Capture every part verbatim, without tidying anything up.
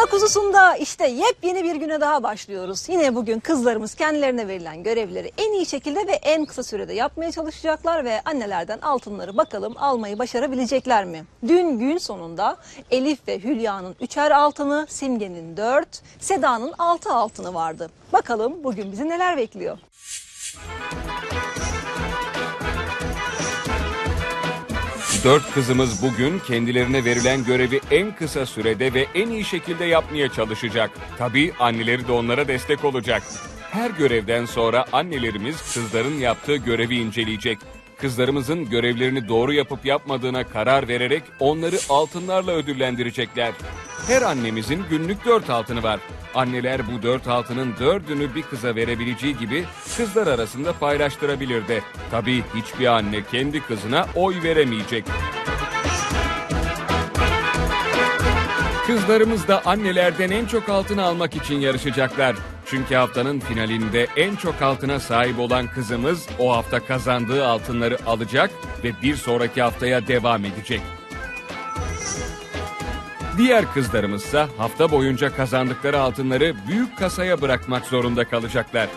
Kuzusunda işte yepyeni bir güne daha başlıyoruz. Yine bugün kızlarımız kendilerine verilen görevleri en iyi şekilde ve en kısa sürede yapmaya çalışacaklar ve annelerden altınları bakalım almayı başarabilecekler mi? Dün gün sonunda Elif ve Hülya'nın üçer altını, Simge'nin dört, Seda'nın altı altını vardı. Bakalım bugün bizi neler bekliyor? Dört kızımız bugün kendilerine verilen görevi en kısa sürede ve en iyi şekilde yapmaya çalışacak. Tabii anneleri de onlara destek olacak. Her görevden sonra annelerimiz kızların yaptığı görevi inceleyecek. Kızlarımızın görevlerini doğru yapıp yapmadığına karar vererek onları altınlarla ödüllendirecekler. Her annemizin günlük dört altını var. Anneler bu dört altının dördünü bir kıza verebileceği gibi kızlar arasında paylaştırabilir de. Tabii hiçbir anne kendi kızına oy veremeyecek. Kızlarımız da annelerden en çok altın almak için yarışacaklar. Çünkü haftanın finalinde en çok altına sahip olan kızımız o hafta kazandığı altınları alacak ve bir sonraki haftaya devam edecek. Diğer kızlarımızsa hafta boyunca kazandıkları altınları büyük kasaya bırakmak zorunda kalacaklar.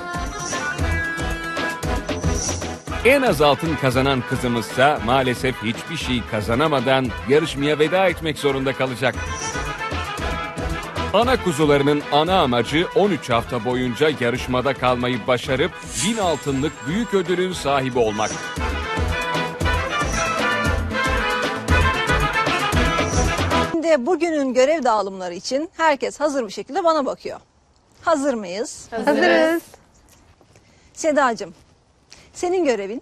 En az altın kazanan kızımızsa maalesef hiçbir şey kazanamadan yarışmaya veda etmek zorunda kalacak. Ana kuzularının ana amacı on üç hafta boyunca yarışmada kalmayı başarıp bin altınlık büyük ödülün sahibi olmak. Şimdi bugünün görev dağılımları için herkes hazır bir şekilde bana bakıyor. Hazır mıyız? Hazırız. Hazırız. Sedacığım, senin görevin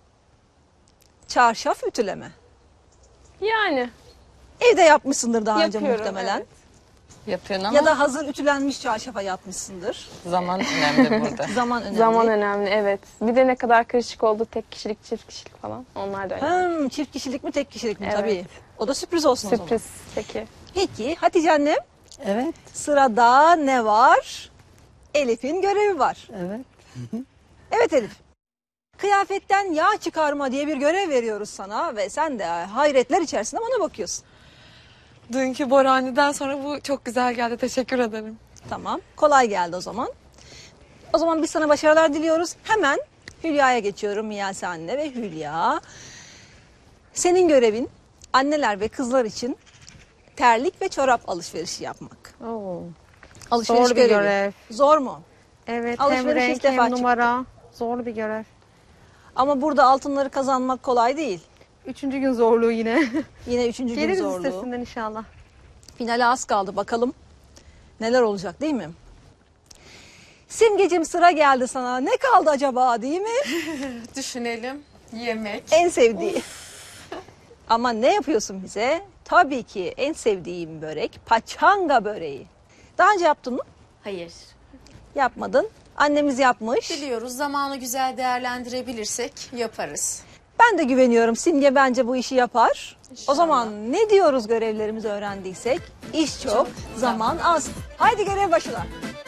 çarşaf ütüleme. Yani. Evde yapmışsındır daha önce Yapıyorum, muhtemelen. evet. Yapıyorsun ama Ya da hazır ütülenmiş çarşafa yapmışsındır. zaman önemli burada. Zaman önemli. Zaman önemli, evet. Bir de ne kadar karışık oldu, tek kişilik, çift kişilik falan. Onlar da önemli. Hmm, çift kişilik mi tek kişilik mi? Evet. Tabii. O da sürpriz olsun o zaman. Sürpriz, peki. Peki Hatice annem, Evet, sırada ne var? Elif'in görevi var. evet. Evet Elif. Kıyafetten yağ çıkarma diye bir görev veriyoruz sana ve sen de hayretler içerisinde bana bakıyorsun. Dünkü Borani'den sonra bu çok güzel geldi. Teşekkür ederim. Tamam. Kolay geldi o zaman. O zaman biz sana başarılar diliyoruz. Hemen Hülya'ya geçiyorum. Miyase anne ve Hülya. Senin görevin anneler ve kızlar için terlik ve çorap alışverişi yapmak. Oo. Alışveriş Zor bir görevi. görev. Zor mu? Evet, Alışveriş hem ilk renk defa hem numara. Zor bir görev. Ama burada altınları kazanmak kolay değil. Üçüncü gün zorluğu yine. Yine üçüncü gün Geliriz zorluğu. üstesinden inşallah. Finale az kaldı. Bakalım neler olacak değil mi? Simgeciğim sıra geldi sana. Ne kaldı acaba değil mi? Düşünelim. Yemek. En sevdiği. Ama ne yapıyorsun bize? Tabii ki en sevdiğim börek paçanga böreği. Daha önce yaptın mı? Hayır. Yapmadın. Annemiz yapmış. Biliyoruz, zamanı güzel değerlendirebilirsek yaparız. Ben de güveniyorum. Simge bence bu işi yapar. O zaman ne diyoruz görevlerimizi öğrendiysek? İş çok, Çok, zaman az. Haydi görev başına.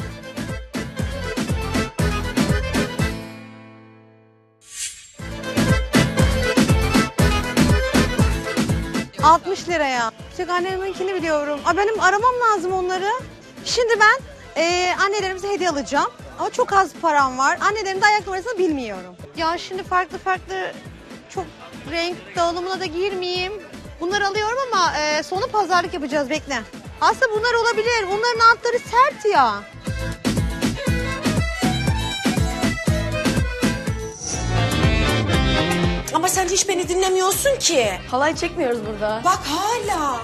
altmış liraya. Tek anneminkini biliyorum. Aa, benim aramam lazım onları. Şimdi ben e, annelerimize hediye alacağım. Ama çok az param var. Annelerin de ayak numarasını bilmiyorum. Ya şimdi farklı farklı çok renk dağılımına da girmeyeyim. Bunları alıyorum ama e, sonu pazarlık yapacağız, bekle. Aslında bunlar olabilir. Onların altları sert ya. Ama sen hiç beni dinlemiyorsun ki. Halay çekmiyoruz burada. Bak hala.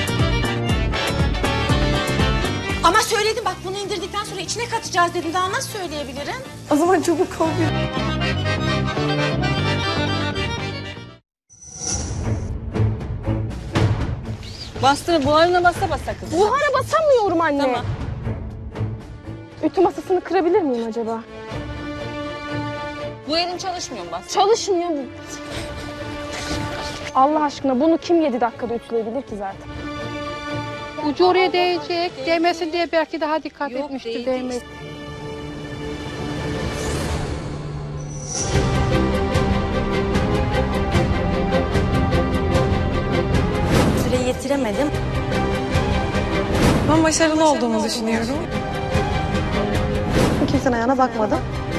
Ama söyledim, bak bunu indirdikten sonra içine katacağız dedim. Daha nasıl söyleyebilirim? O zaman çabuk ol. Bastır, buharına bassa bassa kızım. Buhara basamıyorum anne. Tamam. Ütü masasını kırabilir miyim acaba? Bu elin çalışmıyor mu bas? Çalışmıyor mu? Allah aşkına bunu kim yedi dakikada ütüleyebilir ki zaten? Ucu oraya değecek, değmesin diye belki daha dikkat Yok, etmiştir, değdi değmez. Süreyi yetiremedim. Ama başarılı olduğumu düşünüyorum. Kimsenin ayağına bakmadım.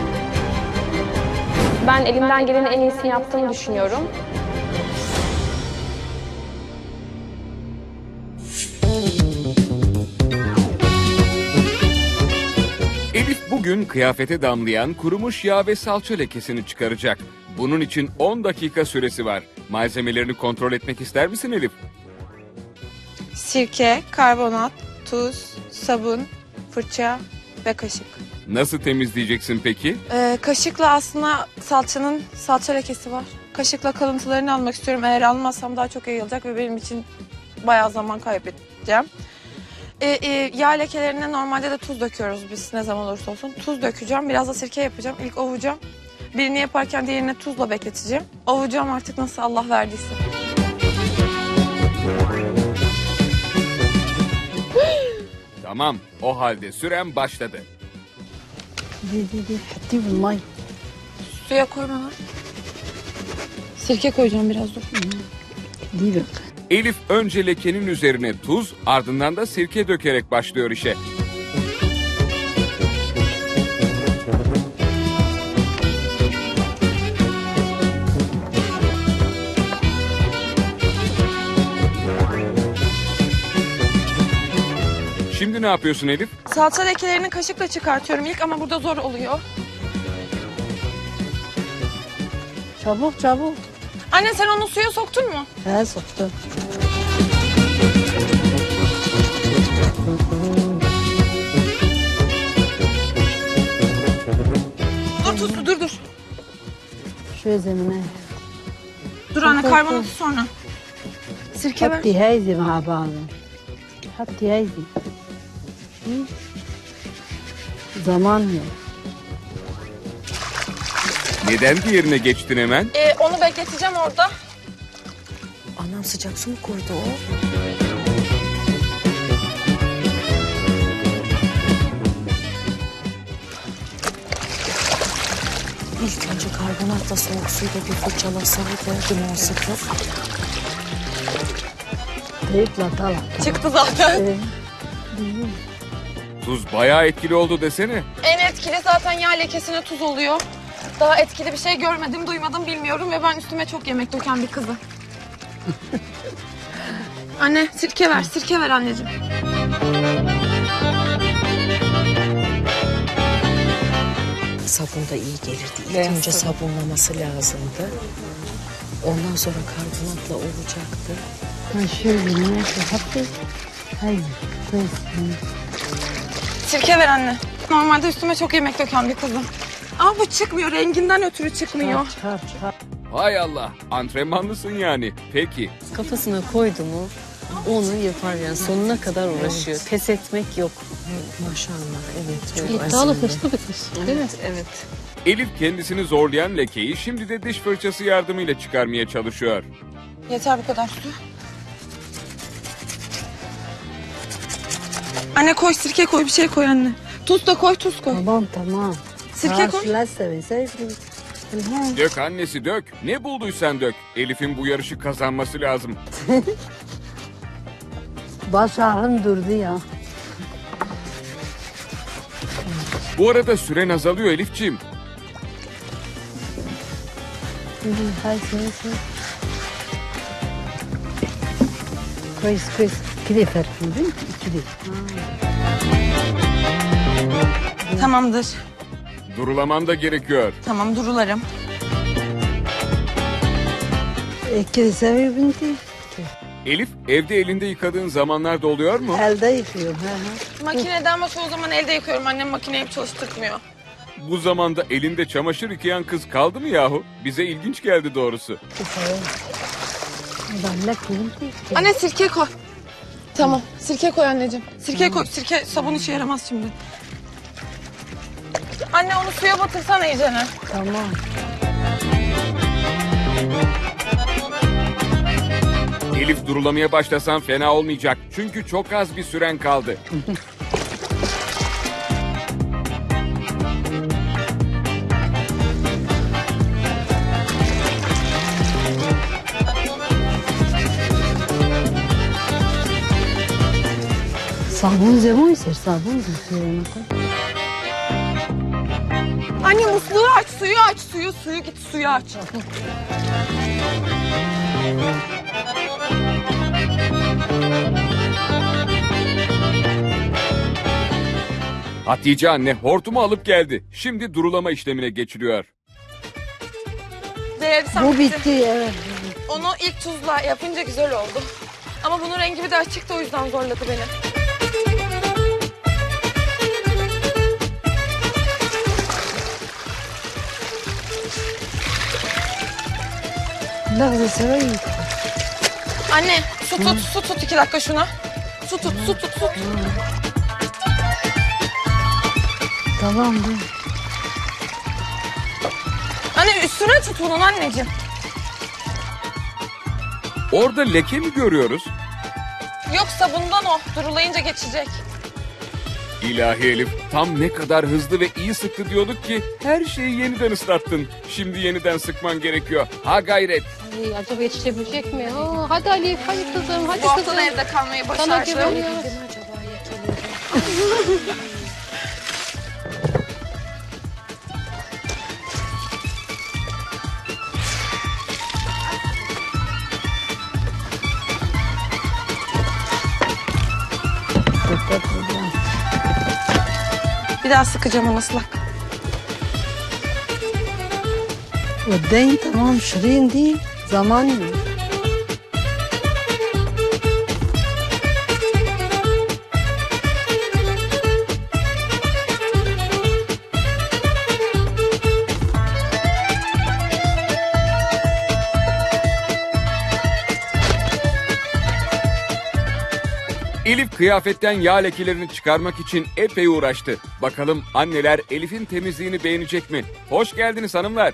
Ben elimden gelenin en iyisini yaptığımı düşünüyorum. Elif bugün kıyafete damlayan kurumuş yağ ve salça lekesini çıkaracak. Bunun için on dakika süresi var. Malzemelerini kontrol etmek ister misin Elif? Sirke, karbonat, tuz, sabun, fırça ve kaşık. Nasıl temizleyeceksin peki? Ee, kaşıkla aslında salçanın salça lekesi var. Kaşıkla kalıntılarını almak istiyorum. Eğer almazsam daha çok yayılacak ve benim için bayağı zaman kaybedeceğim. Ee, e, yağ lekelerine normalde de tuz döküyoruz biz ne zaman olursa olsun. Tuz dökeceğim, biraz da sirke yapacağım. İlk ovacağım. Birini yaparken diğerini tuzla bekleteceğim. Ovacağım artık nasıl Allah verdiyse. Tamam, o halde süren başladı. Suya koyma lan. Sirke koyacağım biraz dur. Elif önce lekenin üzerine tuz, ardından da sirke dökerek başlıyor işe. Şimdi ne yapıyorsun Elif? Salça lekelerini kaşıkla çıkartıyorum ilk ama burada zor oluyor. Çabuk çabuk. Anne sen onu suya soktun mu? He soktum. Dur tuzlu dur dur. Şu zemine. Dur anne karbonatı sonra. Sirke ver. Hatti heydi mع بعض. Hatti heydi. Zaman yok. Neden diğerine geçtin hemen? Ee, onu bekleteceğim orada. Anam sıcak su mu koydu o? İlk önce karbonatla soğuk suyla bir fırçalasaydı limon sıkıp. Teyipla talak. Çıktı zaten. Tuz bayağı etkili oldu desene. En etkili zaten yağ lekesine tuz oluyor. Daha etkili bir şey görmedim, duymadım, bilmiyorum ve ben üstüme çok yemek döken bir kızım. Anne sirke ver, sirke ver anneciğim. Sabun da iyi gelirdi. İlk önce sabunlaması lazımdı. Ondan sonra karbonatla olacaktı. Ha şöyle ne hatti. Haydi. Koy. Sirke ver anne. Normalde üstüme çok yemek döken bir kızım. Ama bu çıkmıyor, renginden ötürü çıkmıyor. Çıkar çıkar. Hay Allah, antrenmanlısın yani. Peki. Kafasına koydu mu onu yapar yani sonuna kadar uğraşıyor. Pes etmek yok. Maşallah evet. Çok İddialı azimli. hırslı bir kız. Değil mi? Evet. Elif kendisini zorlayan lekeyi şimdi de diş fırçası yardımıyla çıkarmaya çalışıyor. Yeter bu kadar su. Anne koy, sirke koy, bir şey koy anne. Tuz da koy, tuz koy. Tamam tamam. Sirke koy. Karşılarsa ve Dök annesi dök. Ne bulduysan dök. Elif'in bu yarışı kazanması lazım. Baş ağrım durdu ya. Bu arada süren azalıyor Elif'ciğim. Hay sen sen. Koy koy. İkili farklı değil mi? İkili. Tamamdır. Durulaman da gerekiyor. Tamam, durularım. İkili seviyor binti. Elif, evde elinde yıkadığın zamanlar da oluyor mu? Elde yıkıyorum. He he. Makinede ama çoğu zaman elde yıkıyorum. Annem makineyi çalıştırmmıyor. Bu zamanda elinde çamaşır yıkayan kız kaldı mı yahu? Bize ilginç geldi doğrusu. Ben ne binti. Anne sirke koy. Tamam, sirke koy anneciğim. Sirke koy, sirke sabun işe yaramaz şimdi. Anne onu suya batırsana iyicene. Tamam. Elif durulamaya başlasan fena olmayacak. Çünkü çok az bir süren kaldı. Sabun zemun ister sabun. Anne musluğu aç, suyu aç, suyu, suyu git suyu aç. Hatice anne hortumu alıp geldi. Şimdi durulama işlemine geçiliyor. Bu bitti evet. Onu ilk tuzla yapınca güzel oldu. Ama bunun rengi bir de açıktı, o yüzden zorladı beni. Ne güzel severim. Anne su tut, su tut iki dakika şuna. Su tut, su tut, su tut. Tamam mı? Anne üstüne tut bunun anneciğim. Orada leke mi görüyoruz? Yoksa bundan o, durulayınca geçecek. İlahi Elif, tam ne kadar hızlı ve iyi sıktı diyorduk ki her şeyi yeniden ıslattın. Şimdi yeniden sıkman gerekiyor. Ha gayret. Ay, acaba yetişebilecek mi? Oo, hadi Elif, hadi kızım, hadi Bu hafta kızım. da evde kalmayı Sana başardım. güveniyoruz. Bir daha sıkacağım onu ıslak. ودين تمام شيرين دي زمان. Elif kıyafetten yağ lekelerini çıkarmak için epey uğraştı. Bakalım anneler Elif'in temizliğini beğenecek mi? Hoş geldiniz hanımlar.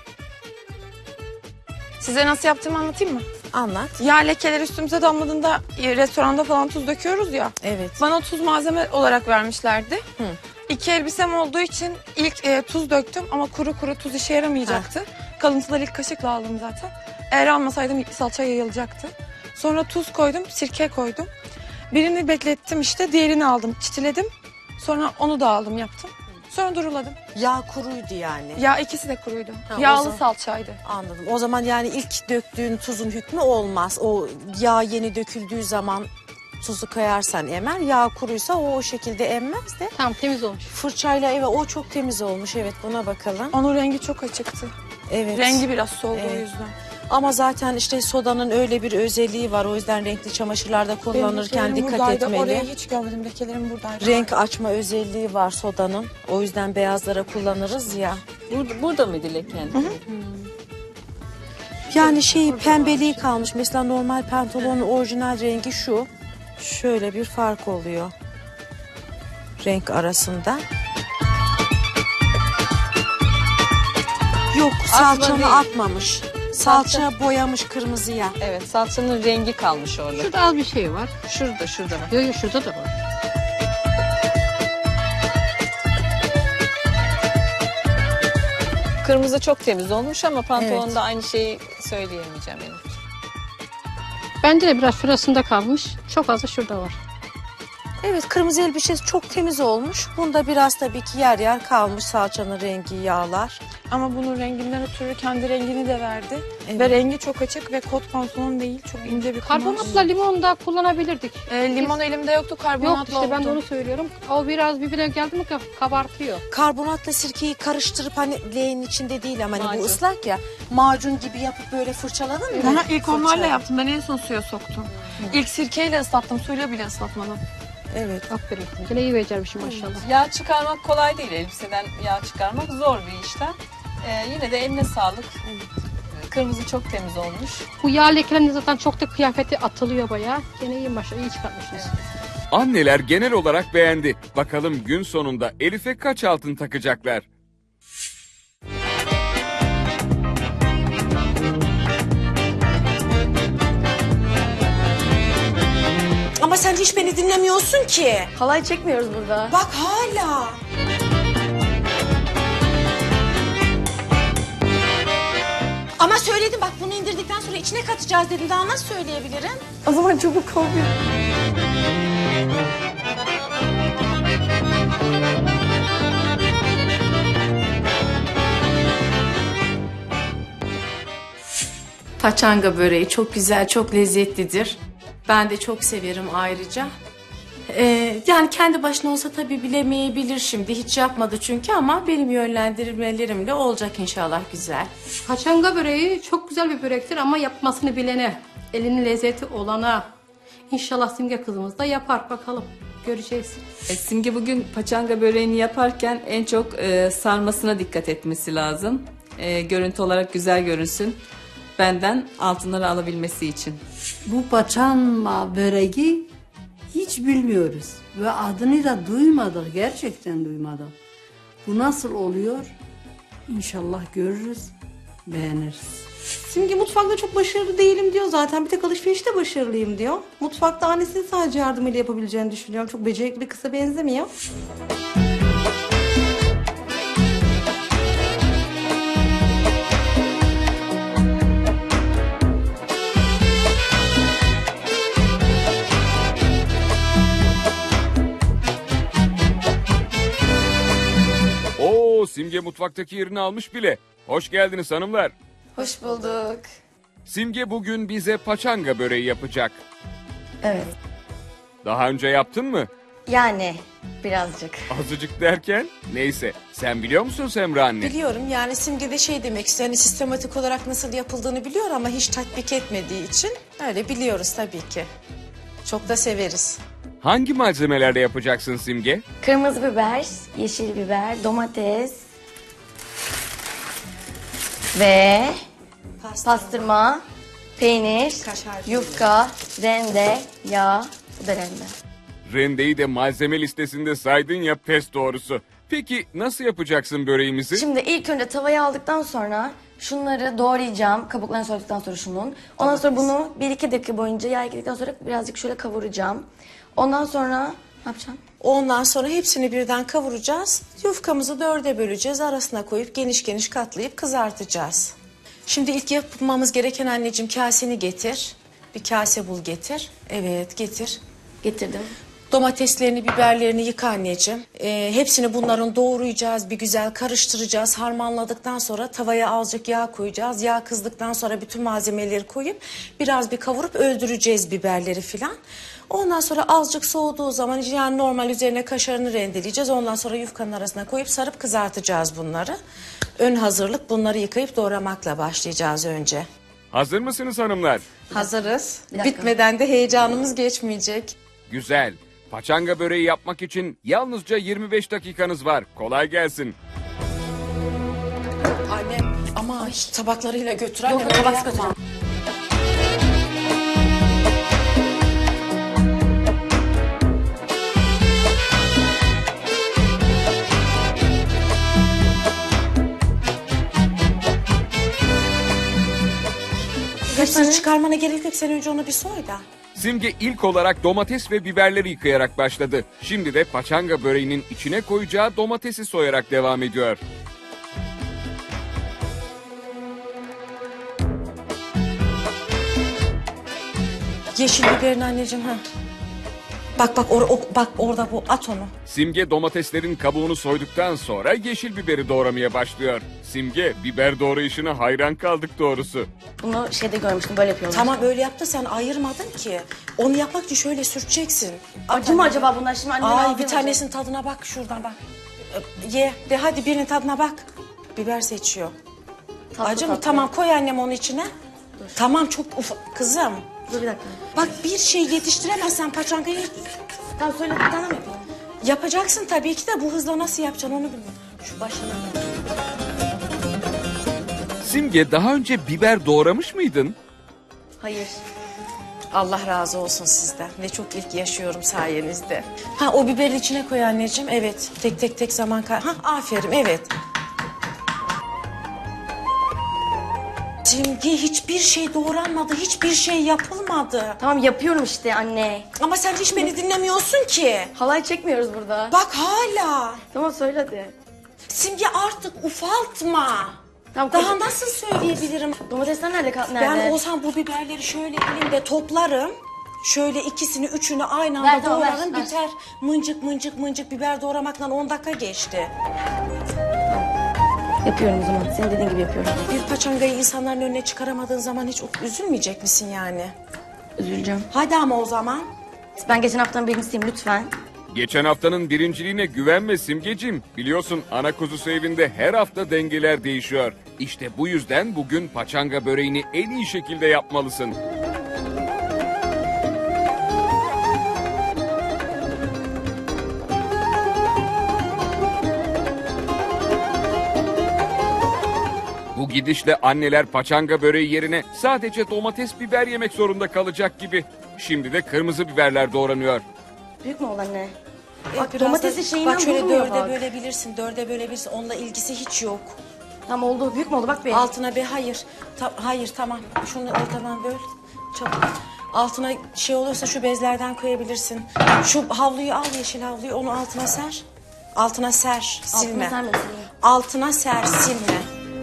Size nasıl yaptığımı anlatayım mı? Anlat. Yağ lekeleri üstümüze damladığında e, restoranda falan tuz döküyoruz ya. Evet. Bana tuz malzeme olarak vermişlerdi. Hı. İki elbisem olduğu için ilk e, tuz döktüm ama kuru kuru tuz işe yaramayacaktı. Kalıntıları ilk kaşıkla aldım zaten. Eğer almasaydım salça yayılacaktı. Sonra tuz koydum, sirke koydum. Birini beklettim işte, diğerini aldım, çitiledim. Sonra onu da aldım, yaptım. Sonra duruladım. Yağ kuruydu yani. Ya ikisi de kuruydu. Ha, o Yağlı zaman- salçaydı. Anladım. O zaman yani ilk döktüğün tuzun hükmü olmaz. O yağ yeni döküldüğü zaman tuzu koyarsan emer. Yağ kuruysa o o şekilde emmez de. Tamam, temiz olmuş. Fırçayla evet o çok temiz olmuş. Evet buna bakalım. Onun rengi çok açıktı. Evet. Rengi biraz soldu o Evet. yüzden. Ama zaten işte sodanın öyle bir özelliği var. O yüzden renkli çamaşırlarda kullanırken Benim dikkat buradaydı. etmeli. Oraya hiç görmedim. Lekelerim buradaydı. Renk açma özelliği var sodanın. O yüzden beyazlara kullanırız ya. Burada, burada mıydı leken? Yani şey pembeliği kalmış. Mesela normal pantolonun orijinal rengi şu. Şöyle bir fark oluyor. Renk arasında. Yok salçanı değil. atmamış. Salça boyamış kırmızıya. Evet, salçanın rengi kalmış orada. Şurada az bir şey var. Şurada, şurada bak. Yok yok şurada da var. Kırmızı çok temiz olmuş ama pantolonda Evet. aynı şeyi söyleyemeyeceğim benim. Bence de biraz şurasında kalmış. Çok az da şurada var. Evet kırmızı elbise çok temiz olmuş. Bunda biraz tabii ki yer yer kalmış salçanın rengi, yağlar. Ama bunun renginden ötürü kendi rengini de verdi. Evet. Ve rengi çok açık ve kot pantolon değil. Çok ince bir kumaş. Karbonatla limon da kullanabilirdik. E, limon elimde yoktu, karbonatla Yok işte ben de oldu. onu söylüyorum. O biraz birbirine geldi mi kabartıyor. Karbonatla sirkeyi karıştırıp hani leğenin içinde değil ama hani Macun. bu ıslak ya. Macun gibi yapıp böyle fırçaladın mı? Aha, ilk onlarla Fırçala. yaptım. Ben en son suya soktum. İlk sirkeyle ıslattım. Suyla bile ıslatmadım. Evet. Aferin. Yine iyi becermişim maşallah. Yağ çıkarmak kolay değil. Elbiseden yağ çıkarmak zor bir işlem. Ee, yine de eline sağlık. Kırmızı çok temiz olmuş. Bu yağ lekelerinin zaten çok da kıyafeti atılıyor bayağı. Gene iyi maşallah, iyi çıkartmışsınız. Anneler genel olarak beğendi. Bakalım gün sonunda Elif'e kaç altın takacaklar? Ama sen hiç beni dinlemiyorsun ki. Halay çekmiyoruz burada. Bak hala. Ama söyledim bak bunu indirdikten sonra içine katacağız dedim. Daha nasıl söyleyebilirim? O zaman çabuk ol bir. Paçanga böreği çok güzel, çok lezzetlidir. Ben de çok severim ayrıca. Ee, yani kendi başına olsa tabii bilemeyebilir şimdi. Hiç yapmadı çünkü ama benim yönlendirmelerimle olacak inşallah güzel. Paçanga böreği çok güzel bir börektir ama yapmasını bilene, elinin lezzeti olana. İnşallah Simge kızımız da yapar bakalım. Göreceğiz. E, Simge bugün paçanga böreğini yaparken en çok e, sarmasına dikkat etmesi lazım. E, görüntü olarak güzel görünsün. Benden altınları alabilmesi için. Bu paçanga böreği hiç bilmiyoruz ve adını da duymadık, gerçekten duymadık. Bu nasıl oluyor? İnşallah görürüz, beğeniriz. Simge mutfakta çok başarılı değilim diyor zaten. Bir tek alışverişte başarılıyım diyor. Mutfakta annesinin sadece yardımıyla yapabileceğini düşünüyorum. Çok becerikli bir kıza benzemiyor. Oo, Simge mutfaktaki yerini almış bile. Hoş geldiniz hanımlar. Hoş bulduk. Simge bugün bize paçanga böreği yapacak. Evet. Daha önce yaptın mı? Yani birazcık. Azıcık derken? Neyse. Sen biliyor musun Semra anne? Biliyorum yani Simge de şey demek istiyor. Hani sistematik olarak nasıl yapıldığını biliyor ama hiç tatbik etmediği için öyle biliyoruz tabii ki. Çok da severiz. Hangi malzemelerle yapacaksın Simge? Kırmızı biber, yeşil biber, domates ve pastırma, peynir, yufka, rende, yağ, bu da rende. Rendeyi de malzeme listesinde saydın ya, pes doğrusu. Peki nasıl yapacaksın böreğimizi? Şimdi ilk önce tavayı aldıktan sonra şunları doğrayacağım. Kabuklarını soyduktan sonra şunun. Ondan sonra bunu bir iki dakika boyunca yağ ekledikten sonra birazcık şöyle kavuracağım. Ondan sonra ne yapacağım? Ondan sonra hepsini birden kavuracağız. Yufkamızı dörde böleceğiz. Arasına koyup geniş geniş katlayıp kızartacağız. Şimdi ilk yapmamız gereken anneciğim kaseni getir. Bir kase bul getir. Evet getir. Getirdim. Domateslerini, biberlerini yıka anneciğim. Ee, hepsini bunların doğrayacağız, bir güzel karıştıracağız. Harmanladıktan sonra tavaya azıcık yağ koyacağız. Yağ kızdıktan sonra bütün malzemeleri koyup biraz bir kavurup öldüreceğiz biberleri filan. Ondan sonra azıcık soğuduğu zaman yani normal üzerine kaşarını rendeleyeceğiz. Ondan sonra yufkanın arasına koyup sarıp kızartacağız bunları. Ön hazırlık bunları yıkayıp doğramakla başlayacağız önce. Hazır mısınız hanımlar? Hazırız. Bitmeden de heyecanımız geçmeyecek. Güzel. Paçanga böreği yapmak için yalnızca yirmi beş dakikanız var. Kolay gelsin. Annem ama hiç tabaklarıyla götür annem. Yok, tabak götüreceğim. Hepsini çıkarmana gerek yok. Sen önce onu bir soy da. Simge ilk olarak domates ve biberleri yıkayarak başladı. Şimdi de paçanga böreğinin içine koyacağı domatesi soyarak devam ediyor. Yeşil biberin anneciğim ha. Bak bak or, o, bak orada bu at onu. Simge domateslerin kabuğunu soyduktan sonra yeşil biberi doğramaya başlıyor. Simge biber doğrayışına hayran kaldık doğrusu. Bunu şeyde görmüştüm, böyle yapıyorlar. Tamam böyle yaptı sen ayırmadın ki. Onu yapmak için şöyle sürteceksin. Acı mı acaba bunlar şimdi annem Ay aldı bir mı? tanesinin tadına bak şuradan bak. Ye de hadi birinin tadına bak. Biber seçiyor. Tatlı, Acı mı? tatlı. Tamam koy annem onun içine. Dur. Tamam çok ufak. Kızım. Dur bir dakika. Bak bir şey yetiştiremezsen paçangayı Tamam söyle, bir tane mi yapayım? yapacaksın tabii ki de bu hızla nasıl yapacaksın onu bilmiyorum. Şu başına. Simge daha önce biber doğramış mıydın? Hayır. Allah razı olsun sizden. Ne çok ilk yaşıyorum sayenizde. Ha o biberi içine koy anneciğim. Evet. Tek tek tek zaman kay. Ha aferin evet. Simge hiçbir şey doğranmadı. Hiçbir şey yapılmadı. Tamam yapıyorum işte anne. Ama sen hiç beni dinlemiyorsun ki. Halay çekmiyoruz burada. Bak hala. Tamam söyle hadi. Simge artık ufaltma. Tamam, Daha koy. nasıl söyleyebilirim? Domatesler nerede? kal- nerede? Ben olsam bu biberleri şöyle elimde toplarım. Şöyle ikisini, üçünü aynı anda Ver, tamam, ver, doğrarım. ver. Biter. Mıncık mıncık mıncık biber doğramakla on dakika geçti. Yapıyorum o zaman. Senin dediğin gibi yapıyorum. Bir paçangayı insanların önüne çıkaramadığın zaman hiç üzülmeyecek misin yani? Üzüleceğim. Hadi ama o zaman. Ben geçen haftanın birincisiyim lütfen. Geçen haftanın birinciliğine güvenme Simgecim. Biliyorsun ana kuzusu evinde her hafta dengeler değişiyor. İşte bu yüzden bugün paçanga böreğini en iyi şekilde yapmalısın. Bu gidişle anneler paçanga böreği yerine sadece domates biber yemek zorunda kalacak gibi. Şimdi de kırmızı biberler doğranıyor. Büyük mü olan ne? E, Bak biraz domatesi da- şeyinden Bak şöyle durmuyor dörde bak. bölebilirsin, dörde bölebilirsin. Onunla ilgisi hiç yok. Tamam oldu. Büyük mü oldu? Bak be. Altına bir hayır. Ta- hayır tamam. Şunu ortadan böl. Çabuk. Altına şey olursa şu bezlerden koyabilirsin. Şu havluyu al, yeşil havluyu, onu altına ser. Altına ser, silme. sermesin. Altına ser, silme.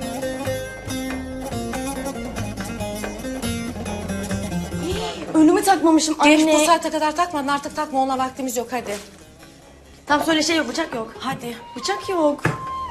Önümü takmamışım anne. Geç bu saate kadar takmadın, artık takma, ona vaktimiz yok, hadi. Tam söyle şey yok, bıçak yok. Hadi. Bıçak yok.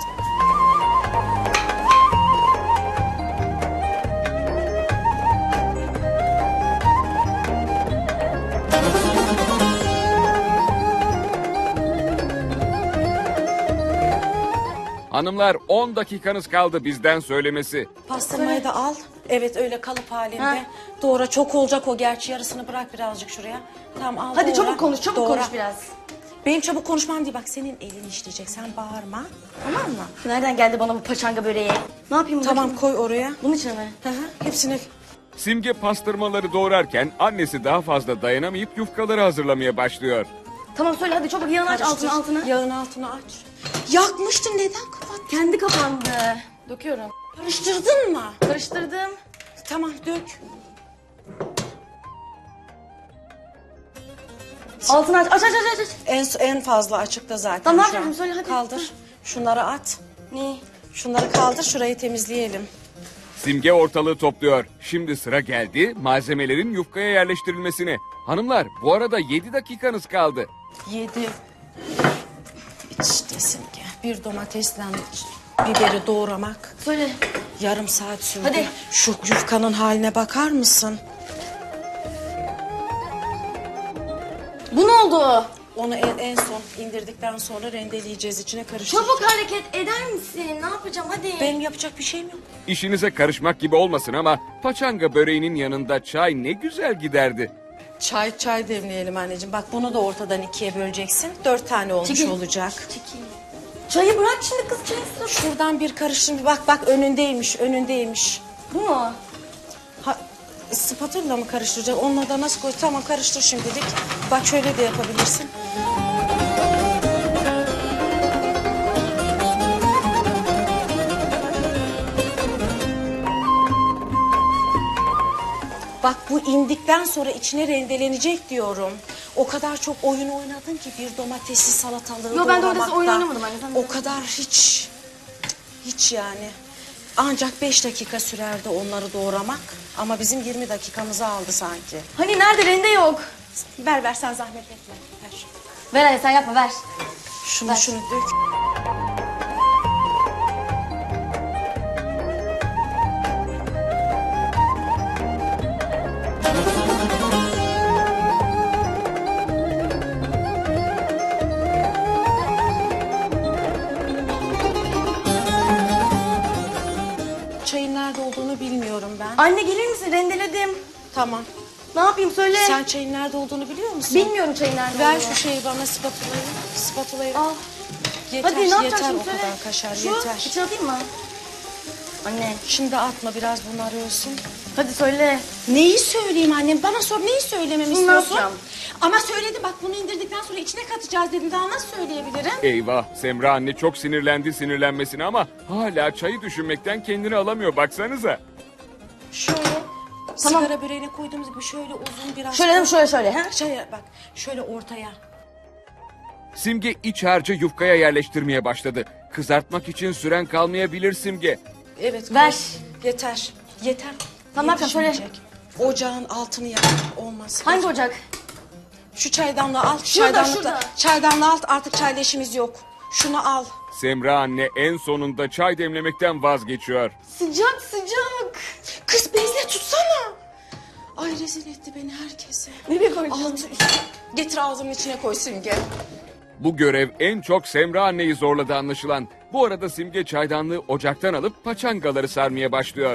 Hanımlar on dakikanız kaldı bizden söylemesi. Pastırmayı da al. Evet öyle kalıp halinde. Ha. Doğra, çok olacak o gerçi, yarısını bırak birazcık şuraya. Tamam al, Hadi doğra. çabuk konuş, çabuk Doğra. konuş biraz. Benim çabuk konuşmam değil, bak senin elin işleyecek, sen bağırma. Tamam mı? Nereden geldi bana bu paçanga böreği? Ne yapayım? Tamam bakayım? koy oraya. Bunun içine mi? Hı hı, hepsini. Simge pastırmaları doğrarken annesi daha fazla dayanamayıp yufkaları hazırlamaya başlıyor. Tamam söyle hadi çabuk yağını aç Karıştır. altına altına. Yağın altına aç. Yakmıştın, neden kapattın? Kendi kapandı. Döküyorum. Karıştırdın mı? Karıştırdım. Tamam dök. Altını aç aç aç aç. aç. En, en fazla açıkta zaten. Tamam, ne şu yapayım? an. Söyle, hadi. Kaldır. Şunları at. Ne? Şunları kaldır, şurayı temizleyelim. Simge ortalığı topluyor. Şimdi sıra geldi malzemelerin yufkaya yerleştirilmesine. Hanımlar bu arada yedi dakikanız kaldı. Yedi. İşte Simge. Bir domatesle biberi doğramak Söyle. yarım saat sürdü. Hadi. Şu yufkanın haline bakar mısın? Bu ne oldu? Onu en, en son indirdikten sonra rendeleyeceğiz, içine karıştıracağız. Çabuk hareket eder misin? Ne yapacağım hadi. Benim yapacak bir şeyim yok. İşinize karışmak gibi olmasın ama paçanga böreğinin yanında çay ne güzel giderdi. Çay çay demleyelim anneciğim. Bak bunu da ortadan ikiye böleceksin. Dört tane olmuş Çekil. olacak. Çekil. Çayı bırak şimdi kız çayı sırf. Şuradan bir karıştır. Bak bak önündeymiş, önündeymiş. Bu mu? Ha, spatula mı karıştıracak? Onunla da nasıl koy? Tamam karıştır şimdilik. Bak şöyle de yapabilirsin. Bak bu indikten sonra içine rendelenecek diyorum. O kadar çok oyun oynadın ki bir domatesli salatalığı Yo, ben domatesli doğramakta. oyun oynamadım anne, sen de- O kadar hiç, hiç yani. Ancak beş dakika sürerdi onları doğramak. Ama bizim yirmi dakikamızı aldı sanki. Hani nerede rende yok. Ver ver sen zahmet etme. Ver. Ver anne sen yapma ver. Şunu Ver. şunu dök. Çayın nerede olduğunu bilmiyorum ben. Anne gelir misin? Rendeledim. Tamam. Ne yapayım söyle. Sen çayın nerede olduğunu biliyor musun? Bilmiyorum çayın nerede Ver olduğunu. şu şeyi bana, spatulayı. Spatulayı. Al. Yeter, Hadi ne yapacağım yeter şimdi o söyle. kadar kaşar, Şu, yeter. içine atayım mı? Anne. Şimdi atma, biraz bunlar ölsün. Hadi söyle. Neyi söyleyeyim annem? Bana sor, neyi söylememi Bunu ne istiyorsun? yapacağım? Ama söyledim bak, bunu indirdikten sonra içine katacağız dedim. Daha nasıl söyleyebilirim? Eyvah Semra anne çok sinirlendi sinirlenmesine ama hala çayı düşünmekten kendini alamıyor baksanıza. Şöyle Tamam. sigara böreğine koyduğumuz gibi şöyle uzun biraz. Şöyle değil mi? Şöyle şöyle. Ha? Şöyle bak, şöyle ortaya. Simge iç harcı yufkaya yerleştirmeye başladı. Kızartmak için süren kalmayabilir Simge. Evet. koy. Ver. Yeter. Yeter. Tamam, tamam, söyle. Yetişmeyecek. Ocağın altını yak. Olmaz. Hangi ocak? Şu çaydanlığı al. Şurada, çaydanlıkta. şurada. Çaydanlığı al, artık çayla işimiz yok. Şunu al. Semra anne en sonunda çay demlemekten vazgeçiyor. Sıcak sıcak. Kız bezle tutsana. Ay rezil etti beni herkese. Nereye koyacağım? Altı üstü. Getir ağzımın içine koy Simge. Bu görev en çok Semra anneyi zorladı anlaşılan. Bu arada Simge çaydanlığı ocaktan alıp paçangaları sarmaya başlıyor.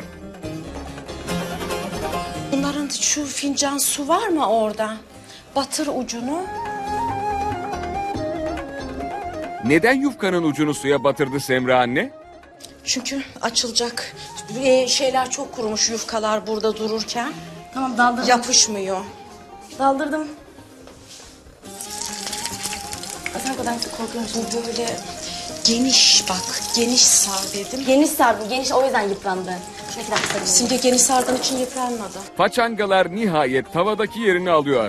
Bunların şu fincan su var mı orada? Batır ucunu. Neden yufkanın ucunu suya batırdı Semra anne? Çünkü açılacak. Ee, şeyler çok kurumuş yufkalar burada dururken. Tamam daldırdım. Yapışmıyor. Daldırdım. Sen kadar korkuyorsun. Böyle geniş bak, geniş sar dedim. Geniş sardım. Geniş o yüzden yıprandı. Şuna iki dakika sarayım. Simge geniş sardığın için yıpranmadı. Paçangalar nihayet tavadaki yerini alıyor.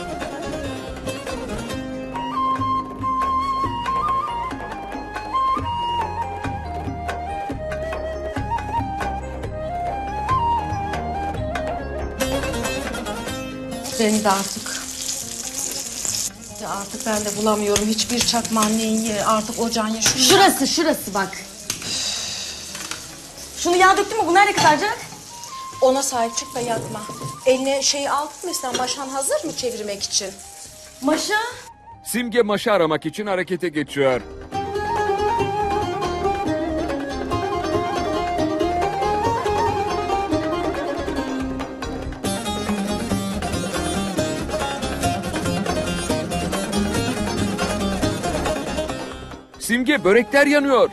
Ben de artık. Ya artık ben de bulamıyorum hiçbir çakmağın neyi artık ocağın ya. Şunu Şurası şurası bak. Şunu yağ döktün mü? Bu nerede kızaracak? Ona sahip çık da yakma. Eline şeyi aldın mı sen? Maşan hazır mı çevirmek için? Maşa. Simge maşa aramak için harekete geçiyor. Simge börekler yanıyor.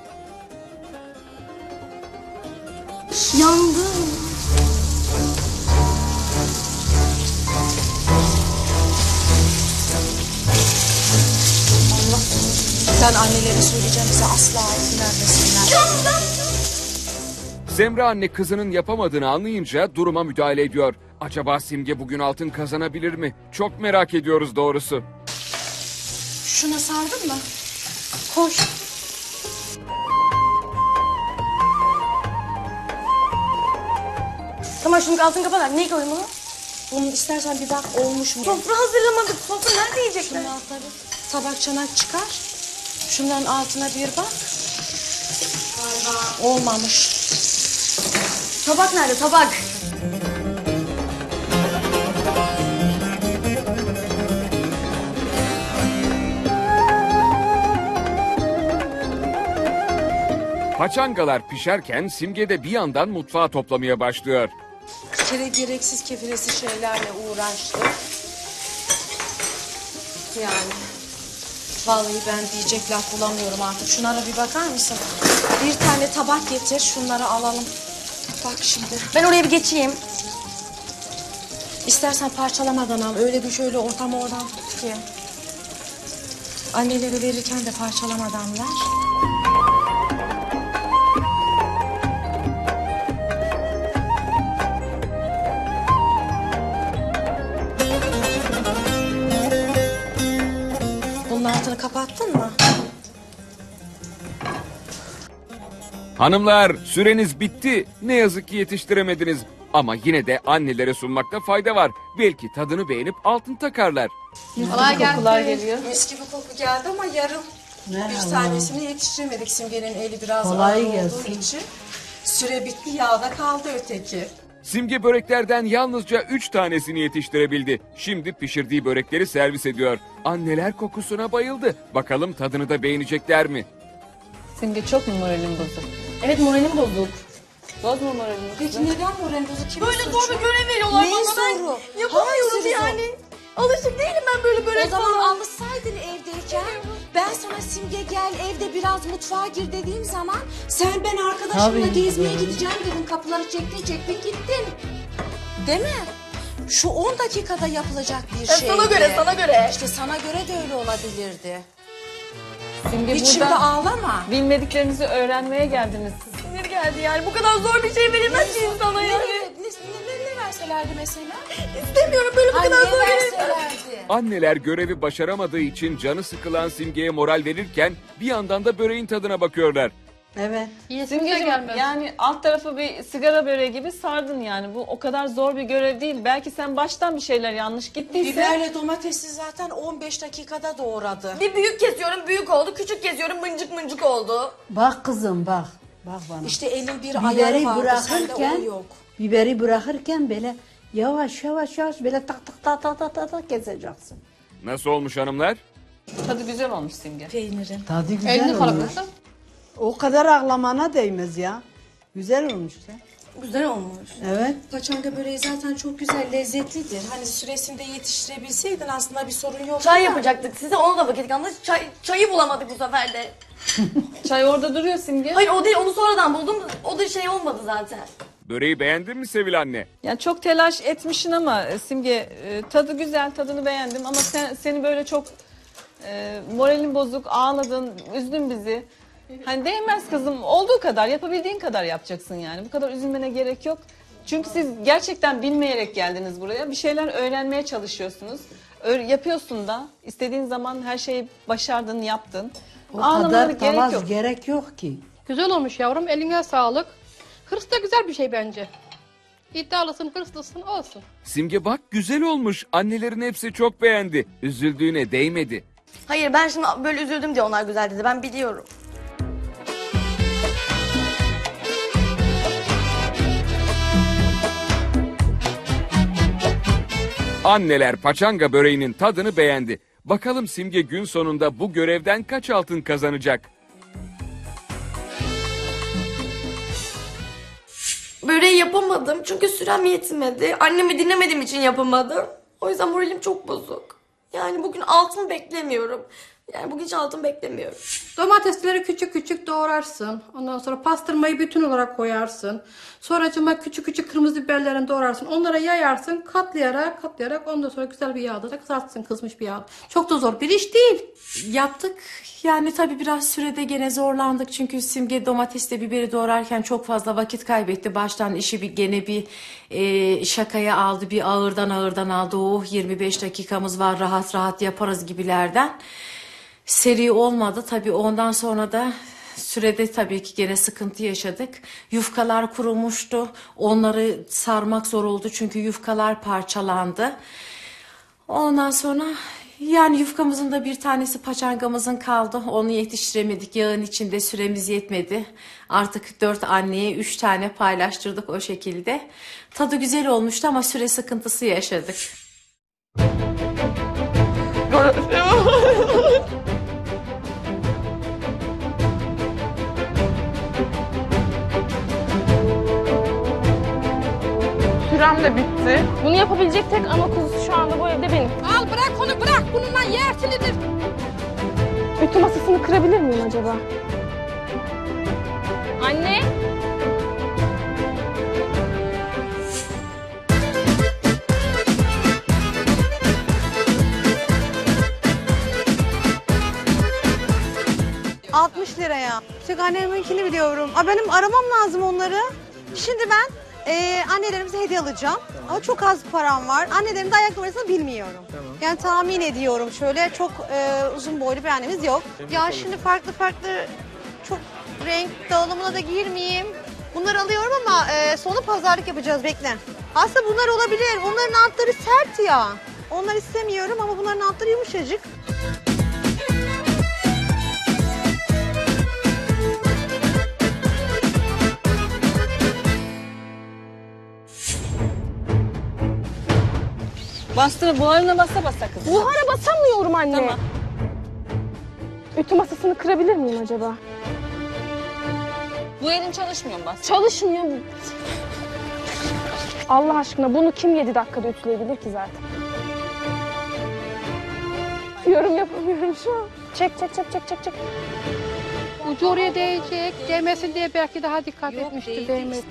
Yandı. Ben annelere söyleyeceğim bize asla altın vermesinler. Semra anne kızının yapamadığını anlayınca duruma müdahale ediyor. Acaba Simge bugün altın kazanabilir mi? Çok merak ediyoruz doğrusu. Şuna sardın mı? Koş. Tamam şunu altın kapat. Neyi koyayım bunu? Bunu istersen bir bak olmuş mu? Sofra hazırlamadık. Sofra nerede yiyecekler? Şunun altına bir tabak çanak çıkar. Şunların altına bir bak. Galiba olmamış. Tabak nerede? Tabak. Paçangalar pişerken Simge de bir yandan mutfağı toplamaya başlıyor. Bir kere gereksiz kefilesi şeylerle uğraştık. Yani vallahi ben diyecek laf bulamıyorum artık. Şunlara bir bakar mısın? Bir tane tabak getir, şunları alalım. Bak şimdi. Ben oraya bir geçeyim. İstersen parçalamadan al. Öyle bir şöyle ortam oradan tut ki. Annelere verirken de parçalamadan ver. Bunun altını kapattın mı? Hanımlar süreniz bitti. Ne yazık ki yetiştiremediniz. Ama yine de annelere sunmakta fayda var. Belki tadını beğenip altın takarlar. Kolay gelsin. geliyor. Mis gibi koku geldi ama yarım. Bir tanesini yetiştiremedik. Simge'nin eli biraz Kolay ağır olduğu gelsin. için. Süre bitti, yağda kaldı öteki. Simge böreklerden yalnızca üç tanesini yetiştirebildi. Şimdi pişirdiği börekleri servis ediyor. Anneler kokusuna bayıldı. Bakalım tadını da beğenecekler mi? Simge çok mu moralin bozuk? Evet moralim bozuk. Bozma moralini. Peki neden moral bozuk? Kimin Böyle suçu? zor bir görev veriyorlar Neyin bana. Ben zoru? yapamıyoruz Hangisi zor? yani. Alışık değilim ben böyle börek O zaman falan. alışsaydın evdeyken ben sana Simge gel evde biraz mutfağa gir dediğim zaman sen ben arkadaşımla Tabii gezmeye giderim. gideceğim dedin, kapıları çektin çektin gittin. Değil mi? Şu on dakikada yapılacak bir E, şey. sana göre, sana göre. İşte sana göre de öyle olabilirdi. Simge Hiç şimdi burada ağlama. bilmediklerinizi öğrenmeye geldiniz. Sinir geldi yani. Bu kadar zor bir şey verilmez ki insana Ne, yani. ne, ne, ne verselerdi mesela? İstemiyorum böyle bu Ay, kadar ne zor bir şey. verselerdi? Anneler görevi başaramadığı için canı sıkılan Simge'ye moral verirken bir yandan da böreğin tadına bakıyorlar. Evet. Simgeciğim, gelmez. yani alt tarafı bir sigara böreği gibi sardın yani. Bu o kadar zor bir görev değil. Belki sen baştan bir şeyler yanlış gittiyse. Biberle domatesi zaten on beş dakikada doğradı. Bir büyük kesiyorum büyük oldu. Küçük kesiyorum mıncık mıncık oldu. Bak kızım bak. Bak bana. İşte elin bir Biberi ayarı vardı, sende bırakırken o yok. biberi bırakırken böyle yavaş yavaş yavaş böyle tak tak tak tak tak tak tak keseceksin. Nasıl olmuş hanımlar? Tadı güzel olmuş Simge. Peynirin. Tadı güzel Elini olmuş. kalabilirsin. O kadar ağlamana değmez ya. Güzel olmuş ya. Güzel olmuş. Evet. Paçanga böreği zaten çok güzel, lezzetlidir. Hani süresinde yetiştirebilseydin aslında bir sorun yok. Çay yapacaktık size, onu da vakit kalmadı. Çay, çayı bulamadık bu sefer de. Çay orada duruyor Simge. Hayır o değil, onu sonradan buldum. O da şey olmadı zaten. Böreği beğendin mi Sevil anne? Yani çok telaş etmişsin ama e, Simge e, tadı güzel, tadını beğendim ama sen seni böyle çok e, moralin bozuk, ağladın, üzdün bizi. Hani değmez kızım, olduğu kadar, yapabildiğin kadar yapacaksın yani. Bu kadar üzülmene gerek yok. Çünkü siz gerçekten bilmeyerek geldiniz buraya. Bir şeyler öğrenmeye çalışıyorsunuz. Ö- yapıyorsun da, istediğin zaman her şeyi başardın, yaptın. O Ağlamana kadar gerek talaz yok. gerek yok ki. Güzel olmuş yavrum. Eline sağlık. Hırs da güzel bir şey bence. İddialısın, hırslısın, olsun. Simge bak güzel olmuş. Annelerin hepsi çok beğendi. Üzüldüğüne değmedi. Hayır ben şimdi böyle üzüldüm diye onlar güzel dedi. Ben biliyorum. Anneler paçanga böreğinin tadını beğendi. Bakalım Simge gün sonunda bu görevden kaç altın kazanacak? Böreği yapamadım çünkü sürem yetmedi. Annemi dinlemediğim için yapamadım. O yüzden moralim çok bozuk. Yani bugün altın beklemiyorum. Yani bugün hiç altın beklemiyorum. Domatesleri küçük küçük doğrarsın. Ondan sonra pastırmayı bütün olarak koyarsın. Sonracıma küçük küçük kırmızı biberlerini doğrarsın. Onlara yayarsın. Katlayarak katlayarak ondan sonra güzel bir yağda da kızartırsın, kızmış bir yağ. Çok da zor bir iş değil. Yaptık. Yani tabii biraz sürede gene zorlandık. Çünkü Simge domatesle biberi doğrarken çok fazla vakit kaybetti. Baştan işi bir gene bir e, şakaya aldı. Bir ağırdan ağırdan aldı. Oh yirmi beş dakikamız var, rahat rahat yaparız gibilerden. Seri olmadı. Tabii ondan sonra da sürede tabii ki gene sıkıntı yaşadık. Yufkalar kurumuştu. Onları sarmak zor oldu çünkü yufkalar parçalandı. Ondan sonra yani yufkamızın da bir tanesi paçangamızın kaldı. Onu yetiştiremedik. Yağın içinde süremiz yetmedi. Artık dört anneye üç tane paylaştırdık o şekilde. Tadı güzel olmuştu ama süre sıkıntısı yaşadık. Sürem de bitti. Bunu yapabilecek tek ana kuzusu şu anda bu evde benim. Al bırak onu bırak. Bununla yersinidir. Ütü masasını kırabilir miyim acaba? Anne. altmış liraya. Tek anneminkini biliyorum. Aa, benim aramam lazım onları. Şimdi ben e, annelerimize hediye alacağım. Ama çok az param var. Annelerin de ayak numarasını bilmiyorum. Yani tahmin ediyorum şöyle çok e, uzun boylu bir annemiz yok. Ya şimdi farklı farklı çok renk dağılımına da girmeyeyim. Bunları alıyorum ama e, sonu pazarlık yapacağız, bekle. Aslında bunlar olabilir. Onların altları sert ya. Onları istemiyorum ama bunların altları yumuşacık. Bastır, buharına basa basa kızım. Buhara basamıyorum anne. Tamam. Ütü masasını kırabilir miyim acaba? Bu elin çalışmıyor mu bas? Çalışmıyor. Allah aşkına bunu kim yedi dakikada ütüleyebilir ki zaten? Yorum yapamıyorum şu an. Çek çek çek çek çek çek. Ucu oraya değecek. Değmesin diye belki daha dikkat etmiştir. Değmedi.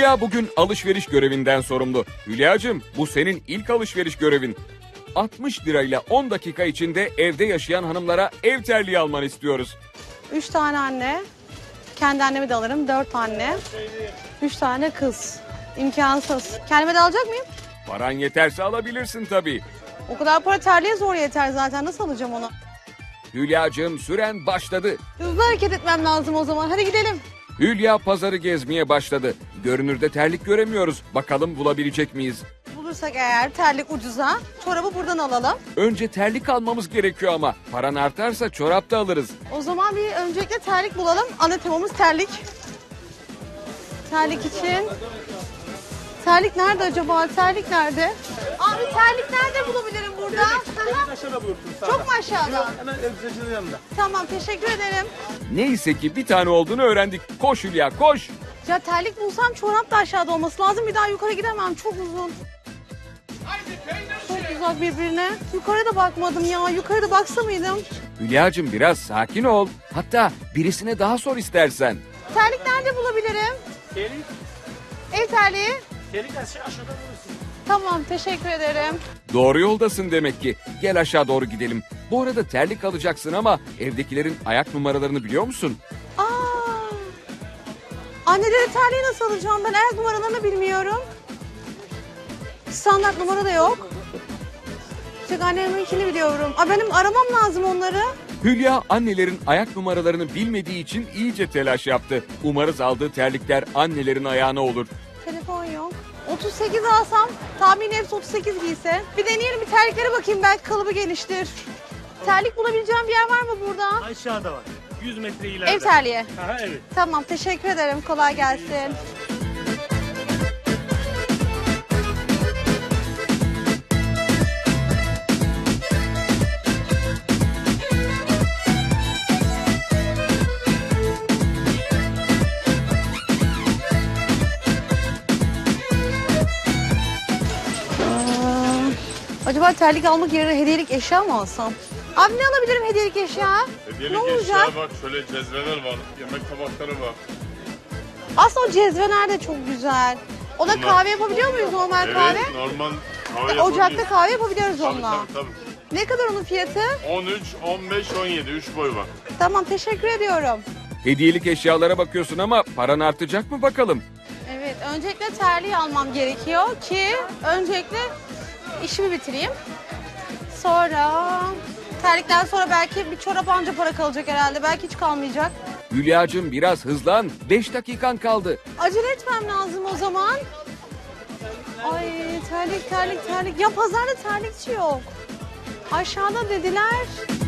Hülya bugün alışveriş görevinden sorumlu. Hülyacığım, bu senin ilk alışveriş görevin. altmış lirayla on dakika içinde evde yaşayan hanımlara ev terliği almanı istiyoruz. Üç tane anne. Kendi annemi de alırım. Dört anne. Üç tane kız. İmkansız. Kendime de alacak mıyım? Paran yeterse alabilirsin tabii. O kadar para terliğe zor yeter zaten. Nasıl alacağım onu? Hülyacığım, süren başladı. Hızlı hareket etmem lazım o zaman. Hadi gidelim. Hülya pazarı gezmeye başladı. Görünürde terlik göremiyoruz. Bakalım bulabilecek miyiz? Bulursak eğer terlik ucuza, çorabı buradan alalım. Önce terlik almamız gerekiyor ama. Paran artarsa çorap da alırız. O zaman bir öncelikle terlik bulalım. Ana temamız terlik. Terlik için. Terlik nerede acaba? Terlik nerede? Abi terlik nerede bulabilirim burada? Terlik aşağıda bulursun. Çok mu aşağıda? Hemen elbisecinin yanında. Tamam, teşekkür ederim. Neyse ki bir tane olduğunu öğrendik. Koş Hülya, koş. Ya terlik bulsam çorap da aşağıda olması lazım. Bir daha yukarı gidemem. Çok uzun. Çok uzak birbirine. Yukarı da bakmadım ya. Yukarı da baksa mıydım? Hülyacığım, biraz sakin ol. Hatta birisine daha sor istersen. Terlik nerede bulabilirim? Terlik. Ev terliği. Terlik aşağıda bulursun. Tamam, teşekkür ederim. Doğru yoldasın demek ki. Gel aşağı doğru gidelim. Bu arada terlik alacaksın ama evdekilerin ayak numaralarını biliyor musun? Aa, annelere terliği nasıl alacağım? Ben ayak numaralarını bilmiyorum. Standart numara da yok. Tek anneminkini biliyorum. Aa, benim aramam lazım onları. Hülya annelerin ayak numaralarını bilmediği için iyice telaş yaptı. Umarız aldığı terlikler annelerin ayağına olur. Telefon yok. otuz sekiz alsam, tahmini hepsi otuz sekiz giyse. Bir deneyelim, bir terliklere bakayım, belki kalıbı geniştir. Terlik bulabileceğim bir yer var mı burada? Aşağıda var. yüz metre ileride. Ev terliği. Aha, evet. Tamam, teşekkür ederim. Kolay gelsin. Acaba terlik almak yerine hediyelik eşya mı alsam? Abi ne alabilirim hediyelik eşya? Hediyelik ne olacak? eşya bak, şöyle cezveler var, yemek tabakları var. Aslında o cezveler de çok güzel. Ona Bunlar- kahve yapabiliyor muyuz, normal Evet, kahve? normal kahve Ocakta yapabiliyoruz. kahve yapabiliyoruz Tabii, onunla. tabii, tabii. Ne kadar onun fiyatı? on üç, on beş, on yedi, üç boy var. Tamam, teşekkür ediyorum. Hediyelik eşyalara bakıyorsun ama paran artacak mı bakalım? Evet, öncelikle terliği almam gerekiyor ki öncelikle işimi bitireyim. Sonra terlikten sonra belki bir çorap anca para kalacak herhalde. Belki hiç kalmayacak. Hülyacığım, biraz hızlan. beş dakikan kaldı. Acele etmem lazım o zaman. Ay terlik terlik terlik. Ya pazarda terlikçi yok. Aşağıda dediler.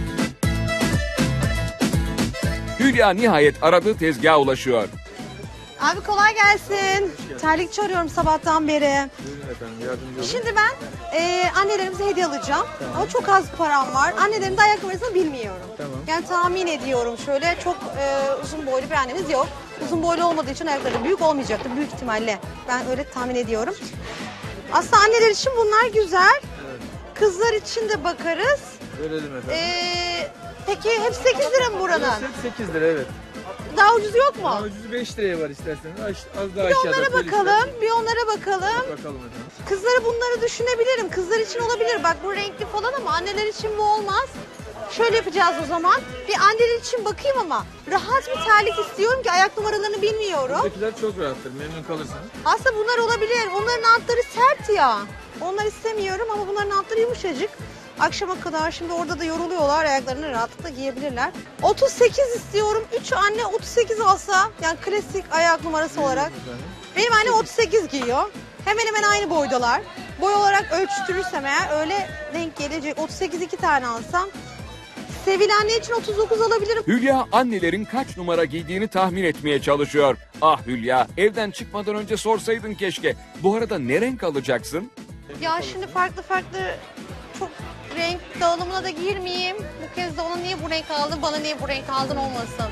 Hülya nihayet aradığı tezgaha ulaşıyor. Abi kolay gelsin. Terlikçi arıyorum sabahtan beri. Buyurun efendim, yardımcı olun. Şimdi ben e, annelerimize hediye alacağım. Ama çok az param var. Annelerin de ayak numarasını bilmiyorum. Tamam. Yani tahmin ediyorum şöyle, çok e, uzun boylu bir annemiz yok. Uzun boylu olmadığı için ayakları büyük olmayacaktır büyük ihtimalle. Ben öyle tahmin ediyorum. Aslında anneler için bunlar güzel. Evet. Kızlar için de bakarız. Verelim efendim. E, peki hepsi sekiz lira mı buranın? Burası sekiz lira, evet. Daha ucuzu yok mu? Daha ucuzu beş liraya var isterseniz. Az, az daha Bir aşağıda. onlara böyle bakalım, isterseniz. bir onlara bakalım. Bakalım efendim. Kızlara bunları düşünebilirim. Kızlar için olabilir. Bak bu renkli falan ama anneler için bu olmaz. Şöyle yapacağız o zaman. Bir anneler için bakayım ama rahat bir terlik istiyorum ki ayak numaralarını bilmiyorum. Buradakiler çok rahattır, memnun kalırsınız. Aslında bunlar olabilir. Onların altları sert ya. Onlar istemiyorum ama bunların altları yumuşacık. Akşama kadar şimdi orada da yoruluyorlar. Ayaklarını rahatlıkla giyebilirler. otuz sekiz istiyorum. üç anne otuz sekiz alsa, yani klasik ayak numarası olarak. Efendim. Benim annem otuz sekiz giyiyor. Hemen hemen aynı boydalar. Boy olarak ölçtürürsem eğer öyle denk gelecek. otuz sekiz iki tane alsam. Sevil anne için otuz dokuz alabilirim. Hülya annelerin kaç numara giydiğini tahmin etmeye çalışıyor. Ah Hülya, evden çıkmadan önce sorsaydın keşke. Bu arada ne renk alacaksın? Ya şimdi farklı farklı çok renk dağılımına da girmeyeyim. Bu kez de ona niye bu renk aldın, bana niye bu renk aldın olmasın.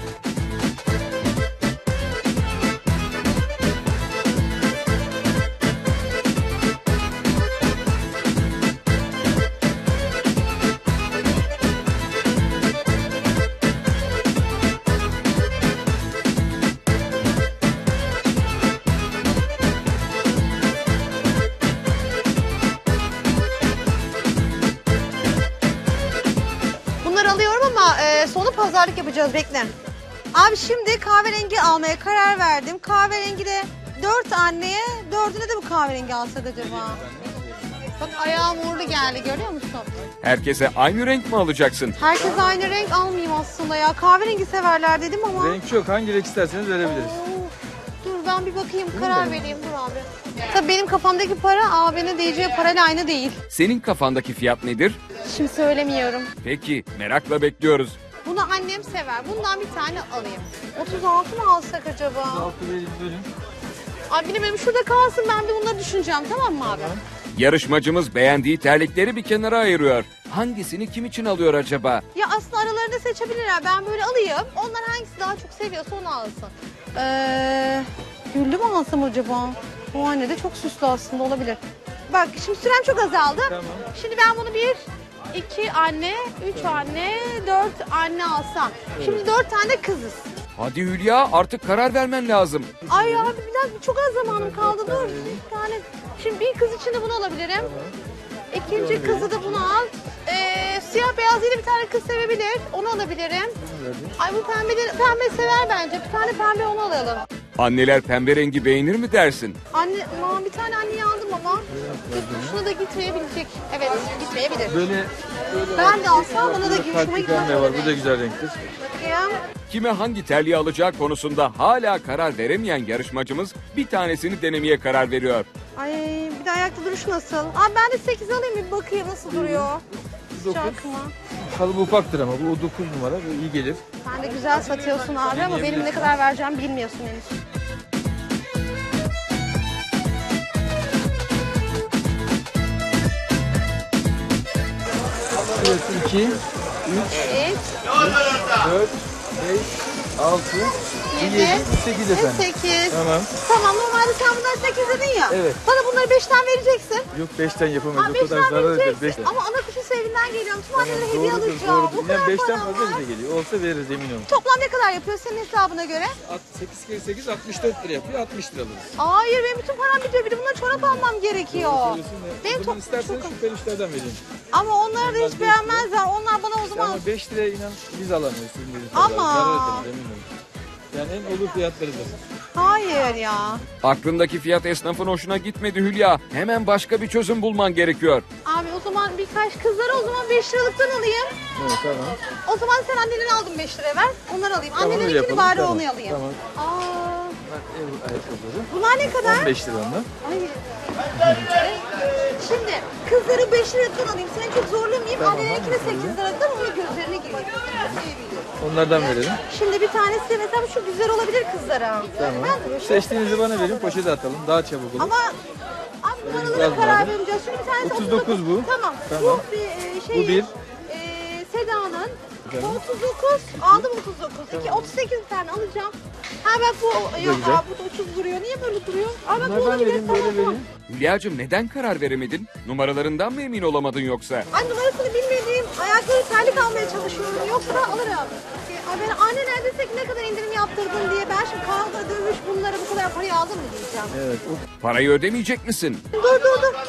hafta e, sonu pazarlık yapacağız, bekle. Abi şimdi kahverengi almaya karar verdim. Kahverengi de dört anneye, dördüne de bu kahverengi alsak acaba? Bak ayağım uğurlu geldi, görüyor musun? Herkese aynı renk mi alacaksın? Herkes aynı renk almayayım aslında ya. Kahverengi severler dedim ama. Renk yok. Hangi renk isterseniz verebiliriz. Dur ben bir bakayım, karar vereyim, dur abi. Tabii benim kafamdaki para abinin diyeceği parayla aynı değil. Senin kafandaki fiyat nedir? Şimdi söylemiyorum. Peki, merakla bekliyoruz. Bunu annem sever. Bundan bir tane alayım. otuz altı mı alsak acaba? Altı verin, bölün. Abi benim şurada kalsın, ben bir bunları düşüneceğim, tamam mı abi? Yarışmacımız beğendiği terlikleri bir kenara ayırıyor. Hangisini kim için alıyor acaba? Ya aslında aralarında seçebilirler. Ben böyle alayım. Onlar hangisi daha çok seviyorsa onu alsın. Ee, güllü mü alsam acaba? O anne de çok süslü aslında, olabilir. Bak şimdi sürem çok azaldı. Tamam. Şimdi ben bunu bir, iki anne, üç anne, dört anne alsam. Şimdi dört tane kızız. Hadi Hülya, artık karar vermen lazım. Ay abi biraz çok az zamanım kaldı. Dur bir tane. Şimdi bir kız için de bunu alabilirim. İkinci kızı da bunu al. Ee, siyah beyaz yine bir tane kız sevebilir. Onu alabilirim. Ay bu pembeleri, pembe sever bence. Bir tane pembe onu alalım. Anneler pembe rengi beğenir mi dersin? Anne, aman bir tane anneyi aldım ama yurt dışına da gitmeyebilecek. Evet, gitmeyebilir. Böyle, böyle Ben de alsam bana da hoşuma kalpli gitmez. pembe var. Bu da güzel renktir. Bakayım. Kime hangi terliği alacağı konusunda hala karar veremeyen yarışmacımız bir tanesini denemeye karar veriyor. Ay bir de ayakta duruş nasıl? Abi ben de sekiz alayım, bir bakayım nasıl duruyor. Sıcak mı? Kalıbı ufaktır ama bu dokuz numara. Bu iyi gelir. Sen de güzel satıyorsun abi ama benim ne kadar vereceğimi bilmiyorsun henüz. Evet, iki, üç, Evet. dört, beş, altı, Yedi, yedi, sekiz efendim. sekiz. Tamam. Tamam, normalde sen bunları sekiz dedin ya. Evet. Bana bunları beşten vereceksin. Yok beşten Ha, yapamayız. O kadar beşten zarar eder. vereceksin. Beşten. Ama ana kuşu sevinden geliyorum. Tüm annelere hediye Doğrudur, alacağım. Bu doğrudur. kadar Yani beşten param fazla var. bize geliyor. Olsa veririz emin olun. Toplam ne kadar yapıyor senin hesabına göre? sekiz kere sekiz, altmış dört lira yapıyor. altmış lira alırız. Hayır, benim bütün param bitiyor. Bir de bunları çorap almam gerekiyor. Benim O zaman isterseniz şüpheli işlerden vereyim. Ama onları da hiç beğenmezler. Onlar bana o zaman... Ama beş liraya inan biz alamayız. Sizin dediğiniz Ama- kadar. Zarar ederiz emin olun. Yani en olur fiyatlarıdır. Hayır ya. Aklındaki fiyat esnafın hoşuna gitmedi Hülya. Hemen başka bir çözüm bulman gerekiyor. Abi o zaman birkaç kızlara o zaman beş liralıktan alayım. Evet tamam. O zaman sen annelerini aldın beş liraya ver. Onları alayım. Tamam, öyle Annelerinkini yapalım, bari tamam, onu alayım. tamam. Aa, Bak ev ayakkabıları. bunlar ne kadar? on beş lira onlar. Ay. Şimdi kızları beş liradan alayım. Seni çok zorlamayayım. Tamam, Annelerinkine hadi sekiz liradan onun gözlerine gireyim. Onlardan verelim. Şimdi bir tanesi mesela şu güzel olabilir kızlara. Tamam. Ben de şu- Seçtiğinizi bana verin, poşete atalım. Daha çabuk olur. Ama abi numaralara Biraz karar daha. vereceğiz. Şimdi bir tanesi otuz dokuz bu. Tamam. Tamam. Bu bir e, şey. Bu bir. E, Seda'nın. Bu Tamam. otuz dokuz. Aldım otuz dokuz. İki, otuz sekiz tane alacağım. Ha bak bu yok güzel. abi bu da ucuz duruyor. Niye böyle duruyor? Aa bak bu Bunlardan olabilir. vereyim, Tamam, böyle tamam. vereyim. Hülyacığım neden karar veremedin? Numaralarından mı emin olamadın yoksa? Ay numarasını bilmediğim ayakları terlik almaya çalışıyorum. Yoksa alırım. Ay ben anne neredeyse ki ne kadar indirim yaptırdın diye ben şimdi kavga dövüş bunları bu kadar parayı aldım mı diyeceğim. Evet. Parayı ödemeyecek misin? Dur dur dur.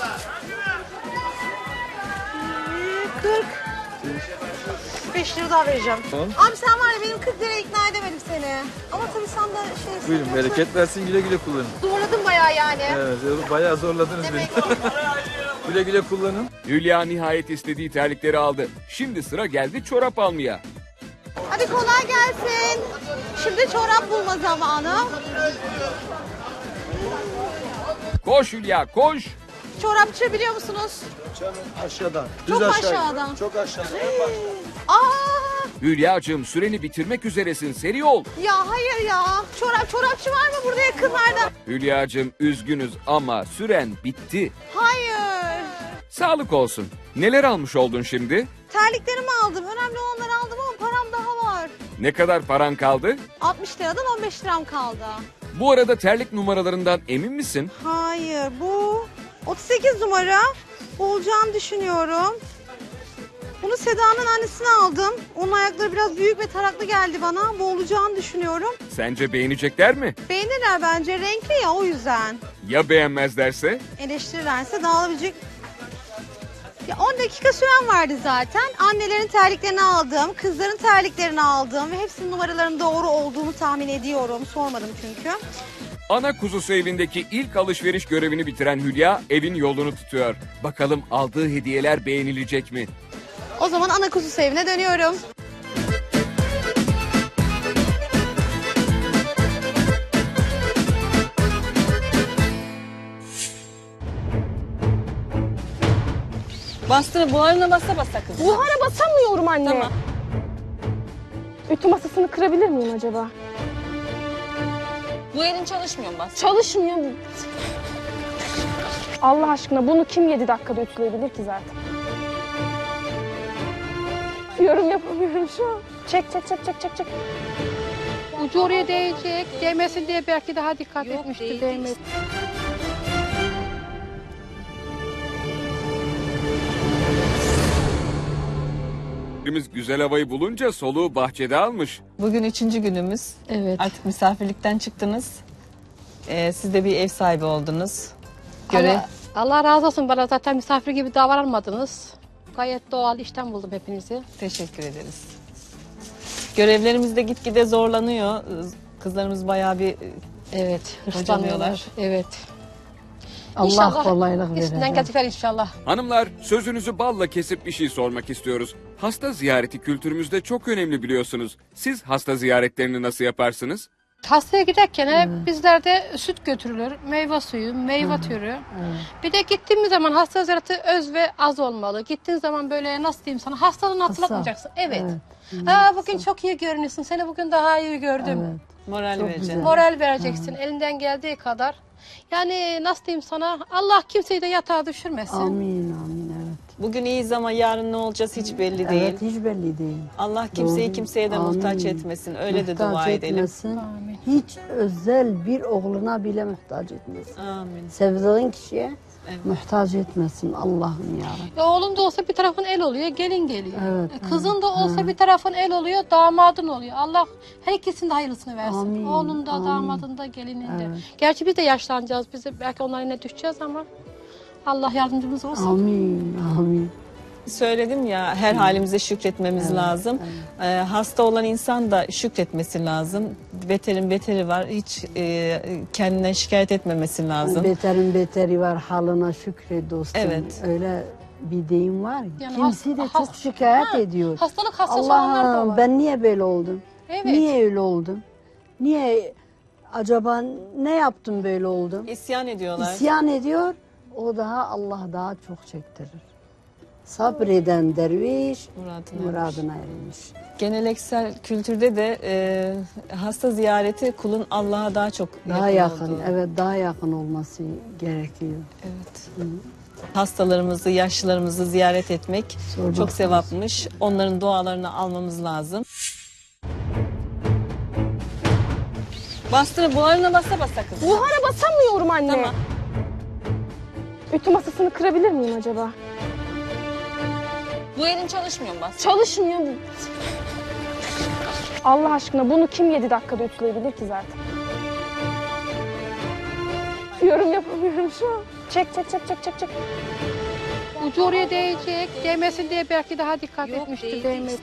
kırk. beş lira daha vereceğim. Tamam. Abi sen var ya benim kırk liraya ikna edemedim seni. Ama tabii sen de şey... Buyurun bereket versin, güle güle kullanın. Zorladın bayağı yani. Evet, bayağı zorladınız beni. Güle güle kullanın. Hülya nihayet istediği terlikleri aldı. Şimdi sıra geldi çorap almaya. Hadi kolay gelsin. Şimdi çorap bulma zamanı. Koş Hülya koş. Çorapçı biliyor musunuz? Aşağıdan. Çok aşağıdan. Çok aşağıdan. Aa! Hülyacığım süreni bitirmek üzeresin, seri ol. Ya hayır ya. Çorap çorapçı var mı burada yakınlarda? Hülyacığım üzgünüz ama süren bitti. Hayır. Sağlık olsun. Neler almış oldun şimdi? Terliklerimi aldım. Önemli olanları aldım ama param daha var. Ne kadar paran kaldı? altmış liradan on beş liram kaldı. Bu arada terlik numaralarından emin misin? Hayır bu otuz sekiz numara olacağını düşünüyorum. Bunu Seda'nın annesine aldım. Onun ayakları biraz büyük ve taraklı geldi bana. Bu olacağını düşünüyorum. Sence beğenecekler mi? Beğenirler bence. Renkli ya o yüzden. Ya beğenmezlerse? Eleştirirlerse dağılabilecek. Ya on dakika süren vardı zaten. Annelerin terliklerini aldım, kızların terliklerini aldım ve hepsinin numaralarının doğru olduğunu tahmin ediyorum. Sormadım çünkü. Ana kuzusu evindeki ilk alışveriş görevini bitiren Hülya evin yolunu tutuyor. Bakalım aldığı hediyeler beğenilecek mi? O zaman ana kuzusu evine dönüyorum. Bastır, buharına basa basa kızım. Buhara basamıyorum anne. Tamam. Ütü masasını kırabilir miyim acaba? Bu elin çalışmıyor mu bas? Çalışmıyor. Allah aşkına bunu kim yedi dakikada ütüleyebilir ki zaten? Yorum yapamıyorum şu an. Çek çek çek çek çek çek. Ucu oraya değecek. Değmesin diye belki daha dikkat etmişti. Değmedi. Birimiz güzel havayı bulunca soluğu bahçede almış. Bugün üçüncü günümüz. Evet. Artık misafirlikten çıktınız. Ee, siz de bir ev sahibi oldunuz. Göre Allah, Allah razı olsun, bana zaten misafir gibi davranmadınız. Gayet doğal, işten buldum hepinizi. teşekkür ederiz. Görevlerimiz de gitgide zorlanıyor. Kızlarımız bayağı bir Evet, hırslanıyorlar. hırslanıyorlar. Evet. Allah İnşallah kolaylık üstünden verecek. gelecekler inşallah. Hanımlar, sözünüzü balla kesip bir şey sormak istiyoruz. Hasta ziyareti kültürümüzde çok önemli biliyorsunuz. Siz hasta ziyaretlerini nasıl yaparsınız? Hastaya giderken hep bizlerde süt götürülür, meyve suyu, meyve türü. Bir de gittiğimiz zaman hasta ziyareti öz ve az olmalı. Gittiğin zaman böyle nasıl diyeyim sana, hastalığını hatırlatmayacaksın. Evet. Aa, bugün çok iyi görünüyorsun, seni bugün daha iyi gördüm. Moral vereceksin. Moral vereceksin elinden geldiği kadar. Yani nasıl diyeyim sana, Allah kimseyi de yatağa düşürmesin. Amin amin evet. Bugün iyiyiz ama yarın ne olacağız hiç belli değil. Evet hiç belli değil. Allah kimseyi Doğru. kimseye de Amin. muhtaç etmesin. Öyle de Muhtaç dua edelim. etmesin. Hiç özel bir oğluna bile muhtaç etmesin. Amin. Sevdiğin kişiye muhtaç etmesin Allah'ım ya. E, oğlun da olsa bir tarafın el oluyor, gelin geliyor. Evet, E, kızın da olsa bir tarafın el oluyor, damadın oluyor. Allah her ikisinin de hayırlısını versin. Amin, Oğlun da, amin. damadın da, gelinin de. Evet. Gerçi biz de yaşlanacağız, biz de belki onların eline düşeceğiz ama Allah yardımcımız olsun. Amin amin. Söyledim ya, her halimize şükretmemiz lazım. Ee, hasta olan insan da şükretmesi lazım. Beterin beteri var. Hiç e, kendinden şikayet etmemesi lazım. Beterin beteri var, halına şükret dostum. Evet. Öyle bir deyim var. Yani Kimisi de has- çok has- şikayet Ha, ediyor. Hastalık hastası olanlar da Allah'ım var. ben niye böyle oldum? Evet. Niye öyle oldum? Niye acaba ne yaptım böyle oldum? İsyan ediyorlar. İsyan ediyor. O daha Allah daha çok çektirir. Sabreden derviş Muradına muradına ermiş. Geleneksel kültürde de e, hasta ziyareti kulun Allah'a daha çok Daha yakın, yakın, olduğu. evet daha yakın olması gerekiyor. Evet. Hastalarımızı, yaşlılarımızı ziyaret etmek Sormak çok sevapmış. Onların dualarını almamız lazım. Bastır, buharına basa basa kızım. Buhara basamıyorum anne. Tamam. Ütü masasını kırabilir miyim acaba? Bu elin çalışmıyor mu bas? Çalışmıyor. Allah aşkına bunu kim yedi dakikada ütüleyebilir ki zaten? Yorum yapamıyorum şu an. Çek çek çek çek çek çek. Ucu oraya değecek, değmesin diye belki daha dikkat etmişti. Değmedi.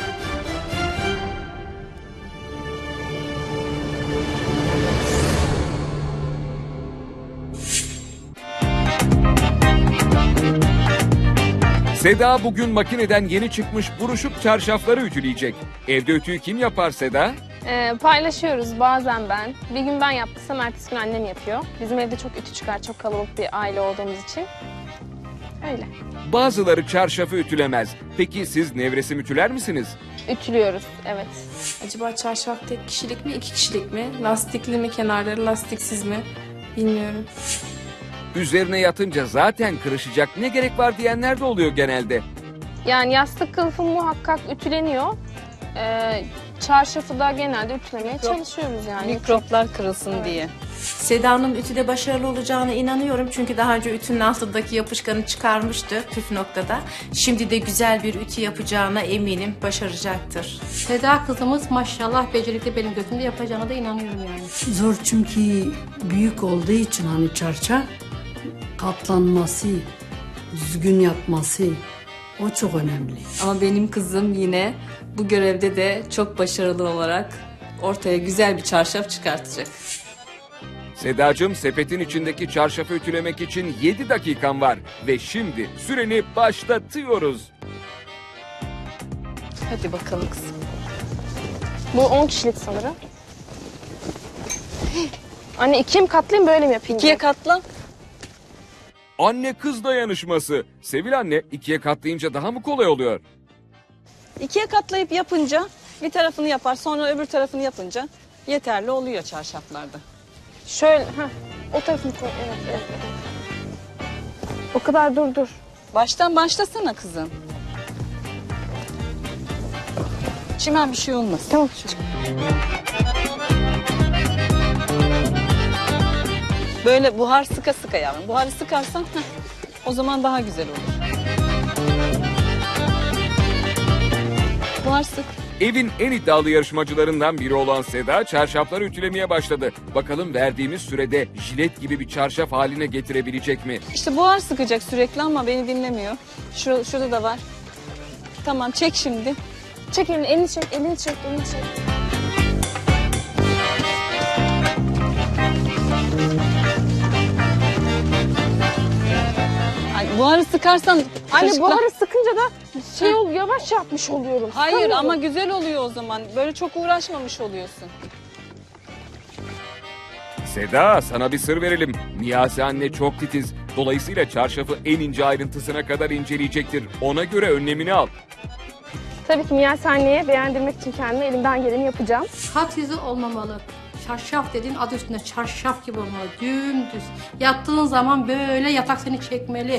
Seda bugün makineden yeni çıkmış buruşuk çarşafları ütüleyecek. Evde ütüyü kim yapar Seda? Ee, paylaşıyoruz bazen ben. Bir gün ben yaptıysam ertesi gün annem yapıyor. Bizim evde çok ütü çıkar, çok kalabalık bir aile olduğumuz için. Öyle. Bazıları çarşafı ütülemez. Peki siz nevresim ütüler misiniz? Ütülüyoruz, evet. Acaba çarşaf tek kişilik mi, iki kişilik mi? Lastikli mi, kenarları lastiksiz mi? Bilmiyorum. Üzerine yatınca zaten kırışacak, ne gerek var diyenler de oluyor genelde. Yani yastık kılıfı muhakkak ütüleniyor. Ee, çarşafı da genelde ütülemeye çalışıyoruz yani. Mikroplar kırılsın diye. Seda'nın ütüde başarılı olacağına inanıyorum. Çünkü daha önce ütünün altındaki yapışkanı çıkarmıştı püf noktada. Şimdi de güzel bir ütü yapacağına eminim, başaracaktır. Seda kızımız maşallah becerikli, benim gözümde yapacağına da inanıyorum yani. Zor çünkü büyük olduğu için hani çarşaf katlanması düzgün yapması o çok önemli. Ama benim kızım yine bu görevde de çok başarılı olarak ortaya güzel bir çarşaf çıkartacak. Sedacığım, sepetin içindeki çarşafı ütülemek için yedi dakikan var ve şimdi süreni başlatıyoruz. Hadi bakalım kızım. Bu on kişilik sanırım. Anne ikiye mi katlayayım böyle mi yapayım? İkiye katla. Anne kız dayanışması. Sevil anne, ikiye katlayınca daha mı kolay oluyor? İkiye katlayıp yapınca bir tarafını yapar, sonra öbür tarafını yapınca yeterli oluyor çarşaflarda. Şöyle, heh, o tarafını koy. Evet, evet. O kadar dur dur. Baştan başlasana kızım. Çimen bir şey olmasın. Tamam. Böyle buhar sıka sıka yavrum. Buharı sıkarsan heh, o zaman daha güzel olur. Buhar sık. Evin en iddialı yarışmacılarından biri olan Seda çarşafları ütülemeye başladı. Bakalım verdiğimiz sürede jilet gibi bir çarşaf haline getirebilecek mi? İşte buhar sıkacak sürekli ama beni dinlemiyor. Şurada, şurada da var. Tamam, çek şimdi. Çek elini, elini çek, elini çek, elini çek. Ay, buharı sıkarsan... Anne kırışıkla- buharı sıkınca da şey ol, yavaş yapmış oluyorum. Hayır Sıkamıyorum. ama güzel oluyor o zaman. Böyle çok uğraşmamış oluyorsun. Seda, sana bir sır verelim. Miyase anne çok titiz. Dolayısıyla çarşafı en ince ayrıntısına kadar inceleyecektir. Ona göre önlemini al. Tabii ki Miyase anneye beğendirmek için kendime elimden geleni yapacağım. Kat izi olmamalı. Çarşaf dediğin adı üstünde çarşaf gibi olmalı. Dümdüz. Yattığın zaman böyle yatak seni çekmeli.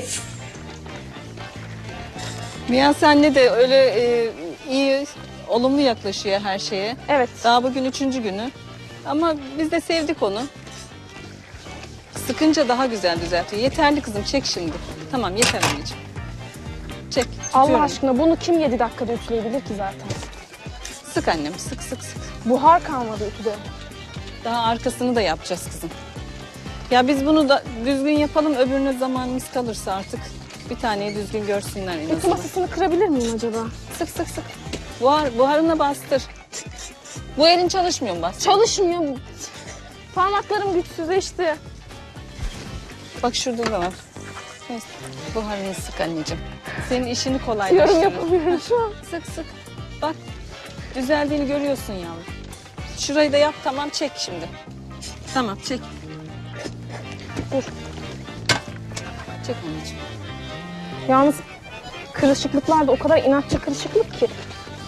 Miyase anne de öyle e, iyi, olumlu yaklaşıyor her şeye. Evet. Daha bugün üçüncü günü. Ama biz de sevdik onu. Sıkınca daha güzel düzeltiyor. Yeterli kızım, çek şimdi. Tamam, yeter anneciğim. Çek. Allah tutuyorum. aşkına bunu kim yedi dakikada ütüleyebilir ki zaten? Sık annem, sık sık sık. Buhar kalmadı ütüde. Daha arkasını da yapacağız kızım. Ya biz bunu da düzgün yapalım, öbürüne zamanımız kalırsa artık bir taneyi düzgün görsünler en Ütü azından. masasını kırabilir miyim acaba? Sık sık sık. Buhar, buharına bastır. Bu elin çalışmıyor mu bastır? Çalışmıyor. Parmaklarım güçsüzleşti. Bak şurada da var. Neyse, buharını sık anneciğim. Senin işini Yorum kolaylaştırır. yapamıyorum şu an. Sık sık. Bak, düzeldiğini görüyorsun yavrum. Şurayı da yap, tamam, çek şimdi. Tamam, çek. Dur. Çek anneciğim. Yalnız kırışıklıklar da o kadar inatçı kırışıklık ki.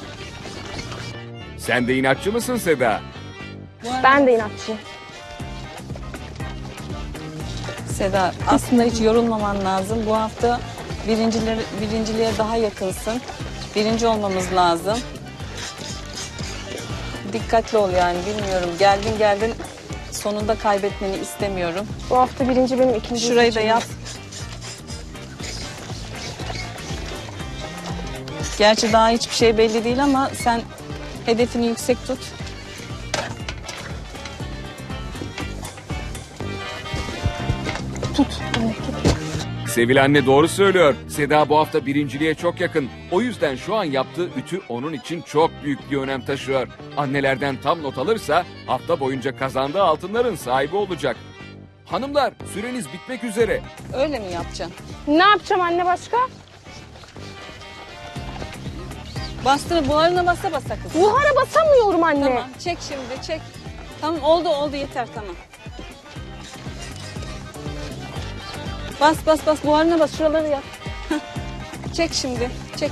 Sen de inatçı mısın Seda? Ben de inatçıyım. Seda, aslında hiç yorulmaman lazım. Bu hafta birincileri, birinciliğe daha yakınsın. Birinci olmamız lazım. Dikkatli ol yani, bilmiyorum. Geldin geldin, sonunda kaybetmeni istemiyorum. Bu hafta birinci benim, ikinci Şurayı da seçimim. yap. Gerçi daha hiçbir şey belli değil ama sen hedefini yüksek tut. Tut. Evet, tut. Sevil anne doğru söylüyor. Seda bu hafta birinciliğe çok yakın. O yüzden şu an yaptığı ütü onun için çok büyük bir önem taşıyor. Annelerden tam not alırsa hafta boyunca kazandığı altınların sahibi olacak. Hanımlar, süreniz bitmek üzere. Öyle mi yapacaksın? Ne yapacağım anne başka? Bastır, buharına basa basa kızım. Buhara basamıyorum anne. Tamam, çek şimdi, çek. Tamam, oldu oldu, yeter, tamam. Bas bas bas, buharına bas, şuraları yap. Çek şimdi, çek.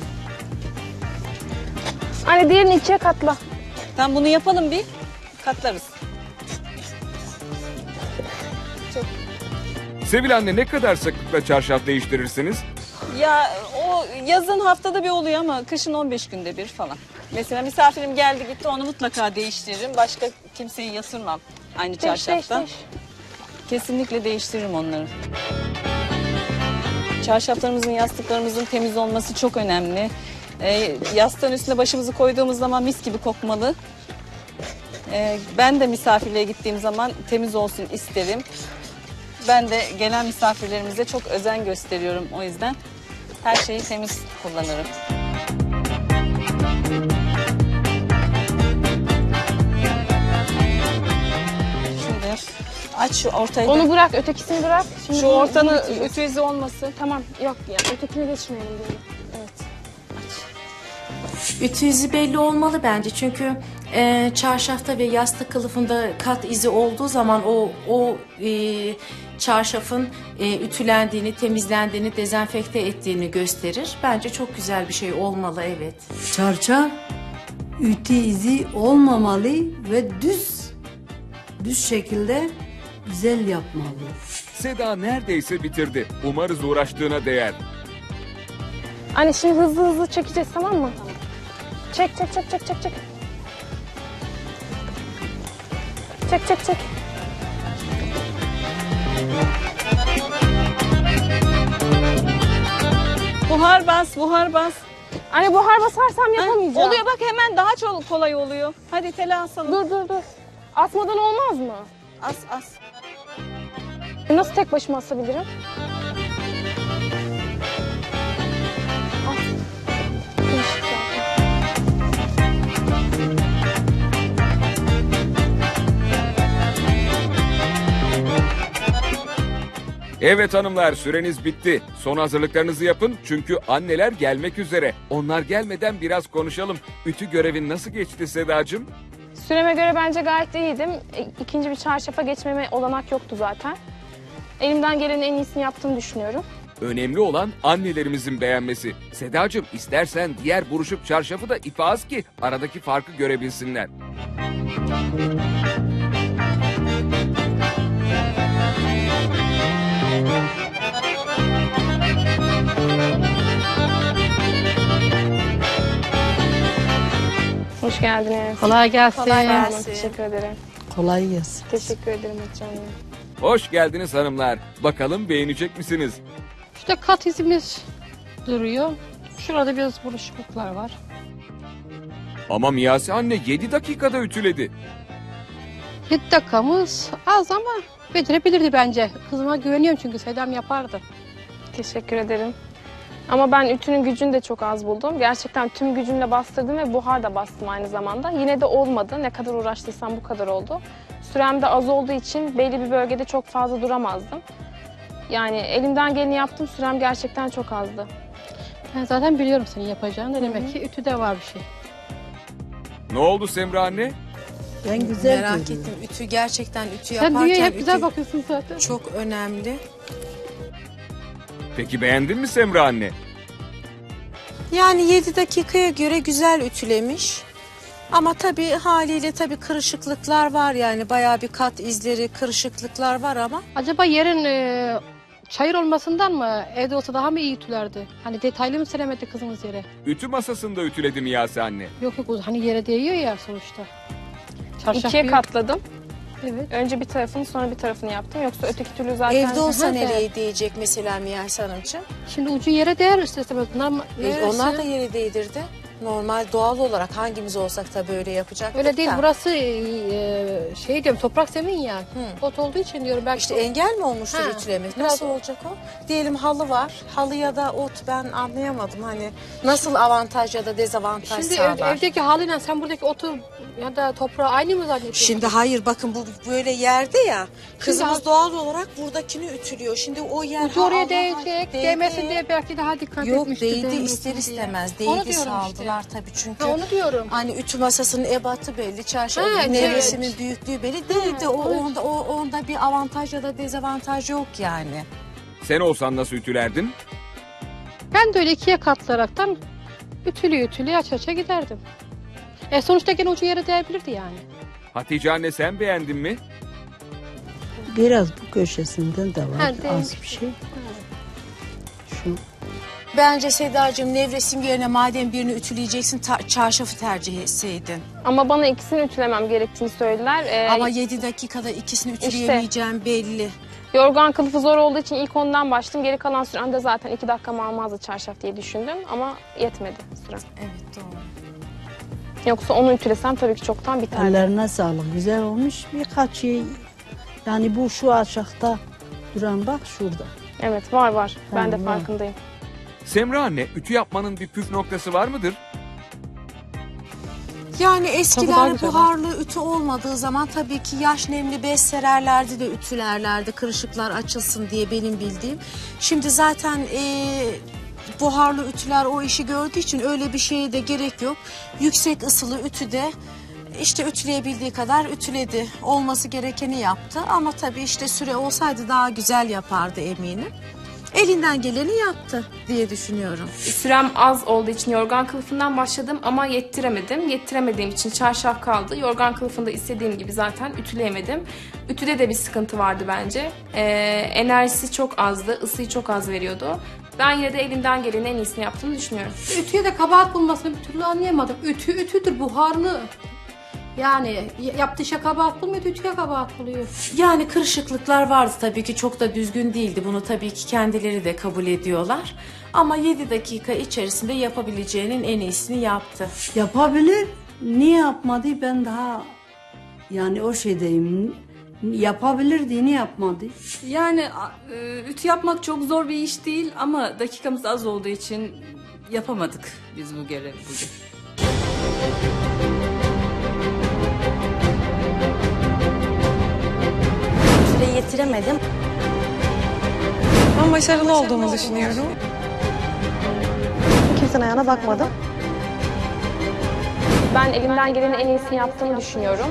Anne diğerini ikiye katla. Tamam, bunu yapalım bir, katlarız. Çek. Sevil anne, ne kadar sıklıkla çarşaf değiştirirsiniz? Ya o yazın haftada bir oluyor ama kışın on beş günde bir falan. Mesela misafirim geldi gitti, onu mutlaka değiştiririm. Başka kimseyi yatırmam aynı Değiş, değiş, çarşaftan. değiş. Kesinlikle değiştiririm onları. Çarşaflarımızın, yastıklarımızın temiz olması çok önemli. Ee, yastığın üstüne başımızı koyduğumuz zaman mis gibi kokmalı. Ee, ben de misafirliğe gittiğim zaman temiz olsun isterim. Ben de gelen misafirlerimize çok özen gösteriyorum o yüzden. Her şeyi temiz kullanırım. Şimdi aç şu ortayı. Onu bırak, ötekisini bırak. Şimdi Şu bunu- ortanın bunu ütü- ütü izi olmasın. Tamam, yok ya. Ötekine geçmeyelim diyorum. Evet. Ütü izi belli olmalı bence çünkü e, çarşafta ve yastık kılıfında kat izi olduğu zaman o o e, çarşafın e, ütülendiğini, temizlendiğini, dezenfekte ettiğini gösterir. Bence çok güzel bir şey olmalı, evet. Çarşaf ütü izi olmamalı ve düz düz şekilde güzel yapmalı. Seda neredeyse bitirdi. Umarız uğraştığına değer. Anne şimdi hızlı hızlı çekeceğiz, tamam mı? Çek, çek, çek, çek, çek, çek. Çek, çek, çek. Buhar bas, buhar bas. Anne buhar basarsam yapamayacağım. Oluyor bak, hemen daha çok kolay oluyor. Hadi tele asalım. Dur, dur, dur. Asmadan olmaz mı? As, as. Nasıl tek başıma asabilirim? As. Değişik zaten. Evet hanımlar, süreniz bitti. Son hazırlıklarınızı yapın çünkü anneler gelmek üzere. Onlar gelmeden biraz konuşalım. Ütü görevin nasıl geçti Sedacığım? Süreme göre bence gayet iyiydim. E, İkinci bir çarşafa geçmeme olanak yoktu zaten. Elimden gelenin en iyisini yaptığımı düşünüyorum. Önemli olan annelerimizin beğenmesi. Sedacığım, istersen diğer buruşuk çarşafı da ipe az ki aradaki farkı görebilsinler. Hoş geldiniz. Kolay gelsin. Kolay gelsin. Teşekkür ederim. Kolay gelsin. Teşekkür ederim Hatice Hanım. Hoş geldiniz hanımlar. Bakalım beğenecek misiniz? İşte kat izimiz duruyor. Şurada biraz buruşukluklar var. Ama Miyase anne yedi dakikada ütüledi. yedi dakikamız az ama becerebilirdi bence. Kızıma güveniyorum çünkü Sedam yapardı. Teşekkür ederim. Ama ben ütünün gücünü de çok az buldum. Gerçekten tüm gücümle bastırdım ve buhar da bastım aynı zamanda. Yine de olmadı. Ne kadar uğraştıysam bu kadar oldu. Sürem de az olduğu için belli bir bölgede çok fazla duramazdım. Yani elimden geleni yaptım. Sürem gerçekten çok azdı. Ben zaten biliyorum senin yapacağını. Demek ki ütüde var bir şey. Ne oldu Semra anne? Ben güzel Merak görüyorum. ettim. Ütü gerçekten ütü Sen yaparken dünyaya hep güzel ütü bakıyorsun zaten. çok önemli. Peki beğendin mi Semra anne? Yani yedi dakikaya göre güzel ütülemiş. Ama tabii haliyle tabii kırışıklıklar var yani bayağı bir kat izleri, kırışıklıklar var ama. Acaba yerin e, çayır olmasından mı evde olsa daha mı iyi ütülerdi? Hani detaylı mı seremedi kızımız yere? Ütü masasında ütüledi Miyase anne. Yok yok hani yere değiyor ya sonuçta. Çarşaf İkiye büyük. katladım. Evet. Önce bir tarafını sonra bir tarafını yaptım. Yoksa öteki türlü zaten... Evde olsa Hı hı. nereye değecek mesela Miyase Hanımcığım? Şimdi ucu yere değer istesemez. Normal, E, onlar da yere değdirdi. Normal doğal olarak hangimiz olsak da böyle yapacaktık öyle değil. da. Burası e, şey diyorum toprak zemin ya. Ot olduğu için diyorum. Belki İşte engel mi olmuştur Ha, ütülemek? biraz- Nasıl olacak o? Diyelim halı var. Halı ya da ot ben anlayamadım. Hani nasıl avantaj ya da dezavantaj Şimdi ev- sağlar? evdeki halıyla sen buradaki otu ya da toprağı aynı mı zannediyorsun? Şimdi hayır bakın bu böyle yerde ya. Kızımız Şimdi- doğal olarak buradakini ütülüyor. Şimdi o yer Ucu ha, oraya Allah, değecek, değdi. değmesin diye belki daha dikkat Yok etmiştir. değdi değmesin ister diye. istemez. Onu Değdi diyorum saldılar işte. tabii çünkü. Ha, onu diyorum. Hani ütü masasının ebatı belli, çarşafın Ha, nevresinin evet. büyüklüğü belli. Değdi o evet. onda o onda bir avantaj ya da dezavantaj yok yani. Sen olsan nasıl ütülerdin? Ben de öyle ikiye katlayaraktan ütülü ütülü aç aça giderdim. E sonuçta gene ucu yere değebilirdi yani. Hatice anne sen beğendin mi? Biraz bu köşesinden de var. Ha, Az değmiş. bir şey. Şu Bence Sedacığım nevresim yerine madem birini ütüleyeceksin ta- çarşafı tercih etseydin. Ama bana ikisini ütülemem gerektiğini söylediler. Ee, Ama yedi dakikada ikisini ütüleyemeyeceğim belli. Yorgan kılıfı zor olduğu için ilk ondan başladım. Geri kalan süremde zaten iki dakikamı almazdı çarşaf diye düşündüm. Ama yetmedi sürem. Evet doğru. Yoksa onu ütülesem tabii ki çoktan biterdi. ellerine sağlık. Güzel olmuş. Birkaç şey yani bu şu aşağıda duran bak şurada. Evet var var. Ben de Tamam, var. farkındayım. Semra anne, ütü yapmanın bir püf noktası var mıdır? Yani Tabii daha eskiden güzel. buharlı ütü olmadığı zaman tabii ki yaş nemli bez sererlerdi de ütülerlerdi kırışıklar açılsın diye benim bildiğim. Şimdi zaten eee, buharlı ütüler o işi gördüğü için öyle bir şeye de gerek yok. Yüksek ısılı ütüde işte ütüleyebildiği kadar ütüledi. Olması gerekeni yaptı ama tabii işte süre olsaydı daha güzel yapardı eminim. Elinden geleni yaptı diye düşünüyorum. Sürem az olduğu için yorgan kılıfından başladım ama yettiremedim. Yettiremediğim için çarşaf kaldı. Yorgan kılıfında istediğim gibi zaten ütüleyemedim. Ütüde de bir sıkıntı vardı bence. Ee, enerjisi çok azdı, ısıyı çok az veriyordu. Ben yine de elimden gelenin en iyisini yaptığımı düşünüyorum. Ütüye de kabahat bulmasını bir türlü anlayamadım. Ütü ütüdür, buharlı. Yani yaptığı işe kabahat bulmuyor, ütüye kabahat buluyor. Yani kırışıklıklar vardı tabii ki, çok da düzgün değildi. Bunu tabii ki kendileri de kabul ediyorlar. Ama yedi dakika içerisinde yapabileceğinin en iyisini yaptı. Yapabilir. Niye yapmadı? Ben daha yani o şeydeyim. Yapabilirdi, niye yapmadı? Yani a- e, ütü yapmak çok zor bir iş değil ama dakikamız az olduğu için yapamadık biz bu görevi bugün. Süreyi yetiremedim. Ben başarılı olduğumu düşünüyorum. Kimsenin ayağına bakmadım. Ben elimden gelenin en iyisini yaptığımı düşünüyorum.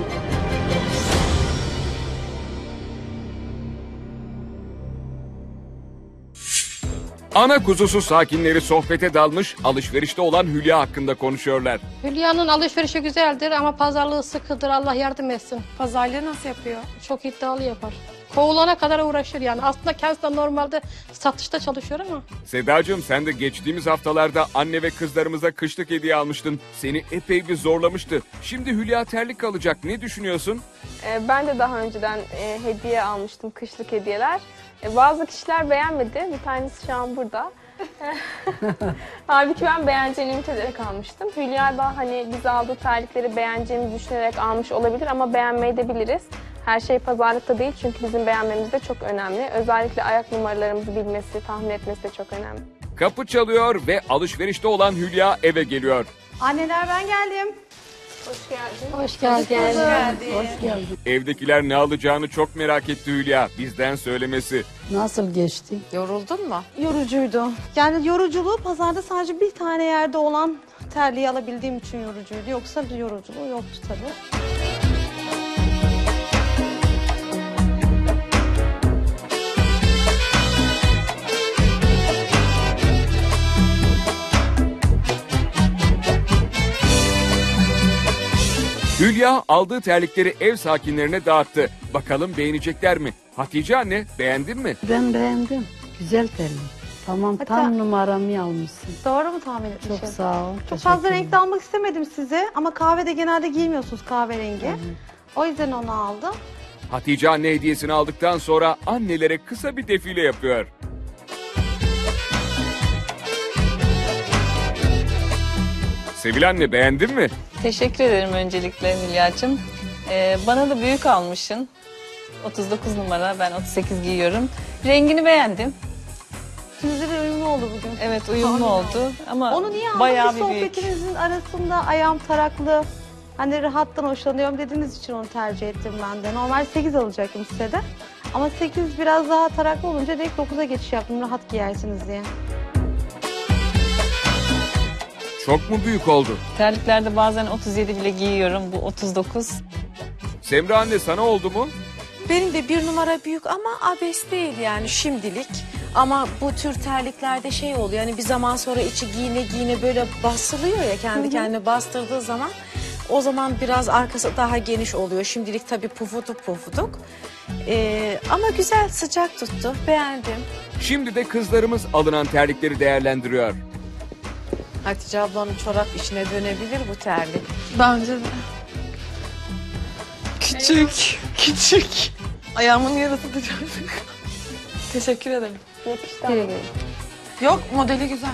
Ana kuzusu sakinleri sohbete dalmış, alışverişte olan Hülya hakkında konuşuyorlar. Hülya'nın alışverişi güzeldir ama pazarlığı sıkıdır. Allah yardım etsin. Pazarlığı nasıl yapıyor? Çok iddialı yapar. Kovulana kadar uğraşır yani. Aslında kendisi de normalde satışta çalışıyor ama. Sedacığım, sen de geçtiğimiz haftalarda anne ve kızlarımıza kışlık hediye almıştın. Seni epey bir zorlamıştı. Şimdi Hülya terlik alacak. Ne düşünüyorsun? Ee, ben de daha önceden e, hediye almıştım, kışlık hediyeler. E, bazı kişiler beğenmedi. Bir tanesi şu an burada. Halbuki ben beğeneceğini ümit ederek almıştım. Hülya da hani bize aldığı terlikleri beğeneceğimizi düşünerek almış olabilir ama beğenmeyi de biliriz. Her şey pazarlıkta değil çünkü bizim beğenmemiz de çok önemli. Özellikle ayak numaralarımızı bilmesi, tahmin etmesi de çok önemli. Kapı çalıyor ve alışverişte olan Hülya eve geliyor. Anneler ben geldim. Hoş geldin. Hoş geldin. Hoş geldin. Evdekiler ne alacağını çok merak etti Hülya. Bizden söylemesi. Nasıl geçti? Yoruldun mu? Yorucuydu. Yani yoruculuğu pazarda sadece bir tane yerde olan terliği alabildiğim için yorucuydu. Yoksa bir yoruculuğu yoktu tabii. Hülya aldığı terlikleri ev sakinlerine dağıttı. Bakalım beğenecekler mi? Hatice anne, beğendin mi? Ben beğendim. Güzel terlik. Tamam, Hatta- tam numaramı almışsın. Doğru mu tahmin etmişim? Çok sağ ol. Çok fazla teşekkür renkli almak istemedim size ama kahvede genelde giymiyorsunuz kahverengi. O yüzden onu aldım. Hatice anne hediyesini aldıktan sonra annelere kısa bir defile yapıyor. Sevil anne, beğendin mi? Teşekkür ederim öncelikle Hülya'cığım. Ee, bana da büyük almışsın. otuz dokuz numara, ben otuz sekiz giyiyorum. Rengini beğendim. İkinize de uyumlu oldu bugün. Evet, uyumlu oldu ama Onu niye bayağı aldınız? bir büyük. Sohbetimizin arasında ayağım taraklı. Hani rahattan hoşlanıyorum dediğiniz için onu tercih ettim ben de. Normal sekiz alacaktım size de. Ama sekiz biraz daha taraklı olunca direkt dokuza geçiş yaptım rahat giyersiniz diye. Çok mu büyük oldu? Terliklerde bazen otuz yedi bile giyiyorum. Bu otuz dokuz. Semra anne, sana oldu mu? Benim de bir numara büyük ama abes değil yani şimdilik. Ama bu tür terliklerde şey oluyor yani bir zaman sonra içi giyine giyine böyle basılıyor ya kendi kendine bastırdığı zaman. O zaman biraz arkası daha geniş oluyor. Şimdilik tabii pufuduk pufuduk. Ee, ama güzel, sıcak tuttu. Beğendim. Şimdi de kızlarımız alınan terlikleri değerlendiriyor. Hatice ablanın çorap işine dönebilir bu terlik. Bence de. Küçük, küçük. Ayağımın yarısı dışarı. Teşekkür ederim. Yok, modeli güzel.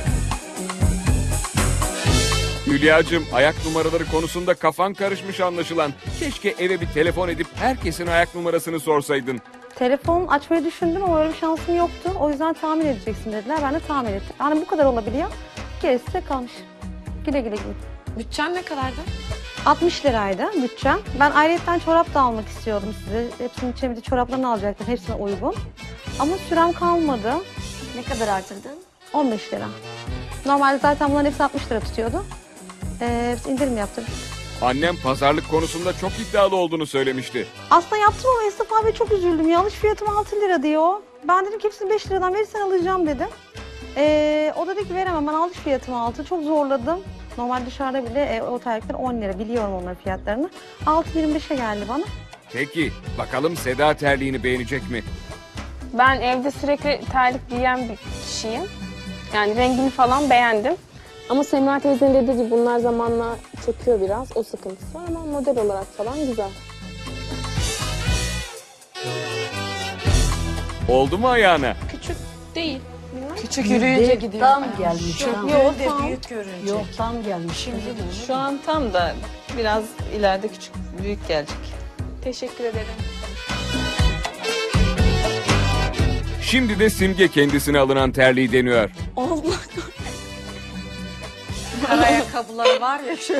Hülya'cığım, ayak numaraları konusunda kafan karışmış anlaşılan. Keşke eve bir telefon edip herkesin ayak numarasını sorsaydın. Telefon açmayı düşündüm ama öyle bir şansım yoktu. O yüzden tahmin edeceksin dediler. Ben de tahmin ettim. Yani bu kadar olabiliyor. Gerisi de kalmış. Güle güle giyin. Bütçen ne kadardı? altmış liraydı bütçem. Ben ayrıyetten çorap da almak istiyordum size. Hepsinin içine bir de çoraplarını alacaktım. Hepsine uygun. Ama sürem kalmadı. Ne kadar artırdın? on beş lira. Normalde zaten bunların hepsi altmış lira tutuyordu. Ee, indirim yaptırdık. Annem pazarlık konusunda çok iddialı olduğunu söylemişti. Aslında yaptım ama Esnaf abi çok üzüldüm. Yanlış fiyatım altı lira diyor. Ben dedim ki hepsini beş liradan verirsen alacağım dedim. Ee, o da dedi ki veremem, ben alış fiyatımı altı. Çok zorladım. Normal dışarıda bile e, o terlikler on lira. Biliyorum onların fiyatlarını. altı yirmi beşe geldi bana. Peki bakalım Seda terliğini beğenecek mi? Ben evde sürekli terlik giyen bir kişiyim. Yani rengini falan beğendim. Ama Semra teyzenin dediği gibi bunlar zamanla çöküyor biraz. O sıkıntısı var ama model olarak falan güzel. Oldu mu ayağına? Küçük değil. Küçük yürüyünce gidiyor. Tam gelmiş. Çok tam. yok, de büyük görünecek. Yok tam gelmiş. Şimdi Şu an tam da biraz ileride küçük, büyük gelecek. Teşekkür ederim. Şimdi de Simge kendisine alınan terliği deniyor. Allah. Ayakkabıları var ya şöyle.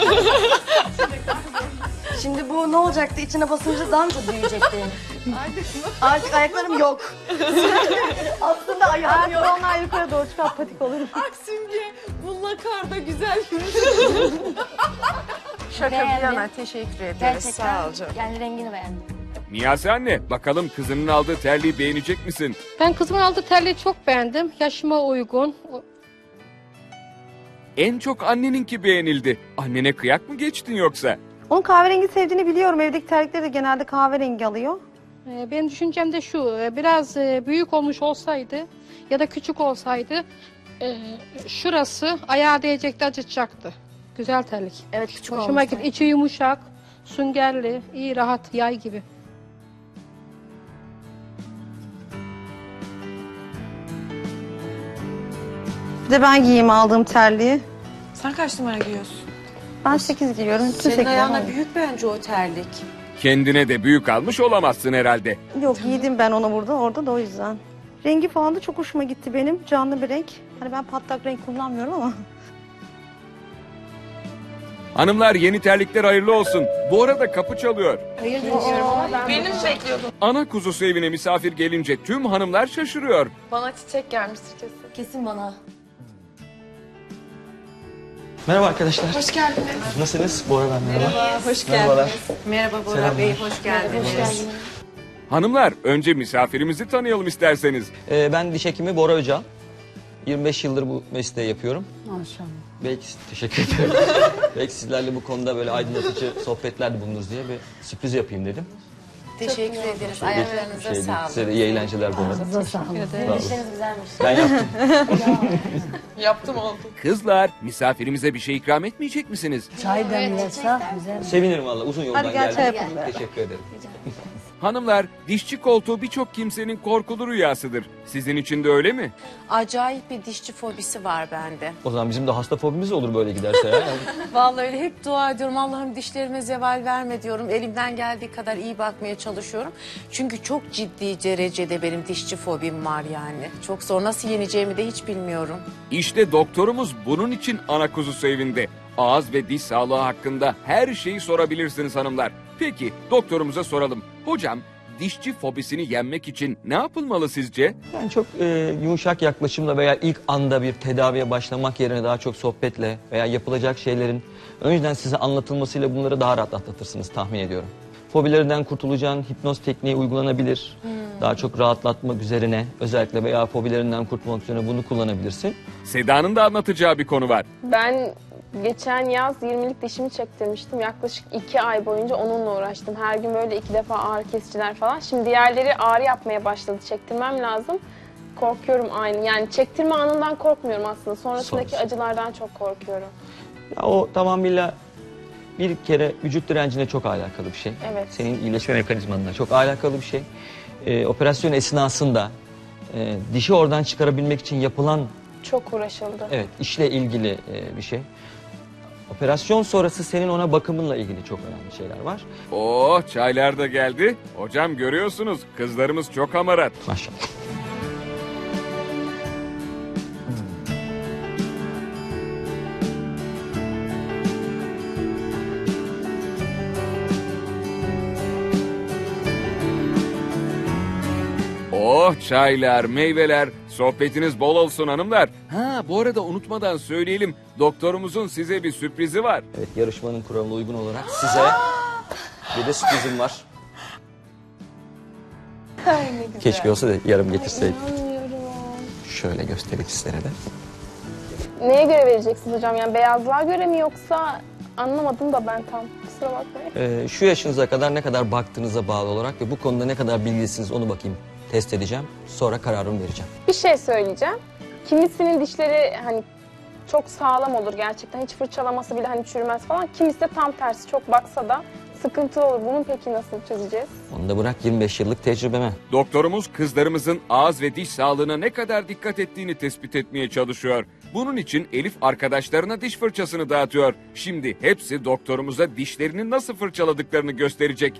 Şimdi bu ne olacaktı? İçine basınca daha mı çok büyüyecekti? Artık ayaklarım yok. Aslında ayağım yok. Artık onlar yukarı doğru çıkar, patik olur. Simge bununla karda güzel yürüyor. Şaka bir Beğendim. yana teşekkür ederiz. Gerçekten. Sağ ol canım. Yani rengini beğendim. Niyazi anne bakalım kızının aldığı terliği beğenecek misin? Ben kızımın aldığı terliği çok beğendim. Yaşıma uygun. En çok anneninki beğenildi. Annene kıyak mı geçtin yoksa? Onun kahverengi sevdiğini biliyorum. Evdeki terlikleri de genelde kahverengi alıyor. Ee, Benim düşüncem de şu, e, biraz e, büyük olmuş olsaydı ya da küçük olsaydı e, şurası ayağa değecekti, acıtacaktı. Güzel terlik. Evet, küçük Hoşuma olmuş. gitti. İçi yumuşak, süngerli, iyi, rahat, yay gibi. Bir de ben giyeyim aldığım terliği. Sen kaç numara giyiyorsun? Ben sekiz giyiyorum. Tüm Senin sekiz ayağına aldım. büyük bence o terlik. Kendine de büyük almış olamazsın herhalde. Yok, giydim ben onu burada, orada da o yüzden. Rengi falan da çok hoşuma gitti benim. Canlı bir renk. Hani ben patlak renk kullanmıyorum ama. Hanımlar yeni terlikler hayırlı olsun. Bu arada kapı çalıyor. Benim bekliyordum. Ana kuzusu evine misafir gelince tüm hanımlar şaşırıyor. Bana çiçek gelmiştir kesin. Kesin bana. Merhaba arkadaşlar. Hoş geldiniz. Nasılsınız? Bora ben merhaba. Merhaba, hoş Merhabalar. Merhaba Bora Selamlar. Bey, hoş geldiniz. Hanımlar önce misafirimizi tanıyalım isterseniz. Ee, ben diş hekimi Bora Öcal. yirmi beş yıldır bu mesleği yapıyorum. Maşallah. Belki teşekkür ederim. Belki sizlerle bu konuda böyle aydınlatıcı sohbetlerde bulunuruz diye bir sürpriz yapayım dedim. Teşekkür ederiz. Şöyle bir Ayaklarınıza şey değil. sağlık. Size de iyi eğlenceler bu arada. Size sağlık. Sağ olun. Dişleriniz güzelmiş. Ben yaptım. Yaptım oldu. Kızlar misafirimize bir şey ikram etmeyecek misiniz? Çay demlese güzel. Sevinirim valla uzun yoldan Hadi gel, çay geldim. yapalım be. Teşekkür ederim. Hanımlar dişçi koltuğu birçok kimsenin korkulu rüyasıdır. Sizin için de öyle mi? Acayip bir dişçi fobisi var bende. O zaman bizim de hasta fobimiz olur böyle giderse ya. Vallahi öyle hep dua ediyorum. Allah'ım dişlerime zeval verme diyorum. Elimden geldiği kadar iyi bakmaya çalışıyorum. Çünkü çok ciddi derecede benim dişçi fobim var yani. Çok zor. Nasıl yeneceğimi de hiç bilmiyorum. İşte doktorumuz bunun için ana kuzusu evinde. Ağız ve diş sağlığı hakkında her şeyi sorabilirsiniz hanımlar. Peki doktorumuza soralım. Hocam dişçi fobisini yenmek için ne yapılmalı sizce? Yani çok e, yumuşak yaklaşımla veya ilk anda bir tedaviye başlamak yerine daha çok sohbetle veya yapılacak şeylerin önceden size anlatılmasıyla bunları daha rahat atlatırsınız tahmin ediyorum. Fobilerinden kurtulacağın hipnoz tekniği uygulanabilir. Hmm. Daha çok rahatlatmak üzerine özellikle veya fobilerinden kurtulmak üzerine bunu kullanabilirsin. Seda'nın da anlatacağı bir konu var. Ben geçen yaz yirmilik dişimi çektirmiştim. Yaklaşık iki ay boyunca onunla uğraştım. Her gün böyle iki defa ağrı kesiciler falan. Şimdi diğerleri ağrı yapmaya başladı. Çektirmem lazım. Korkuyorum aynı. Yani çektirme anından korkmuyorum aslında. Sonrasındaki Sonrası. acılardan çok korkuyorum. Ya o tamamıyla bir kere vücut direncine çok alakalı bir şey. Evet. Senin iyileşme mekanizmanına çok alakalı bir şey. Ee, operasyon esnasında e, dişi oradan çıkarabilmek için yapılan Çok uğraşıldı. evet işle ilgili e, bir şey. Operasyon sonrası senin ona bakımınla ilgili çok önemli şeyler var. Oh, çaylar da geldi. Hocam görüyorsunuz kızlarımız çok hamarat. Maşallah. Oh, çaylar, meyveler, sohbetiniz bol olsun hanımlar. Ha, bu arada unutmadan söyleyelim, doktorumuzun size bir sürprizi var. Evet, yarışmanın kuralına uygun olarak size bir de sürprizim var. Keşke olsa da yarım getirseydim. Şöyle göstereyim sizlere de. Neye göre vereceksiniz hocam? Yani beyazlığa göre mi yoksa anlamadım da ben tam. Kusura bakmayın. Ee, şu yaşınıza kadar ne kadar baktığınıza bağlı olarak ve bu konuda ne kadar bilgilisiniz onu bakayım. Test edeceğim. Sonra kararımı vereceğim. Bir şey söyleyeceğim. Kimisinin dişleri hani çok sağlam olur gerçekten. Hiç fırçalaması bile hani çürümez falan. Kimisi de tam tersi çok baksa da sıkıntılı olur. Bunu peki nasıl çözeceğiz? Onu da bırak yirmi beş yıllık tecrübeme. Doktorumuz kızlarımızın ağız ve diş sağlığına ne kadar dikkat ettiğini tespit etmeye çalışıyor. Bunun için Elif arkadaşlarına diş fırçasını dağıtıyor. Şimdi hepsi doktorumuza dişlerini nasıl fırçaladıklarını gösterecek.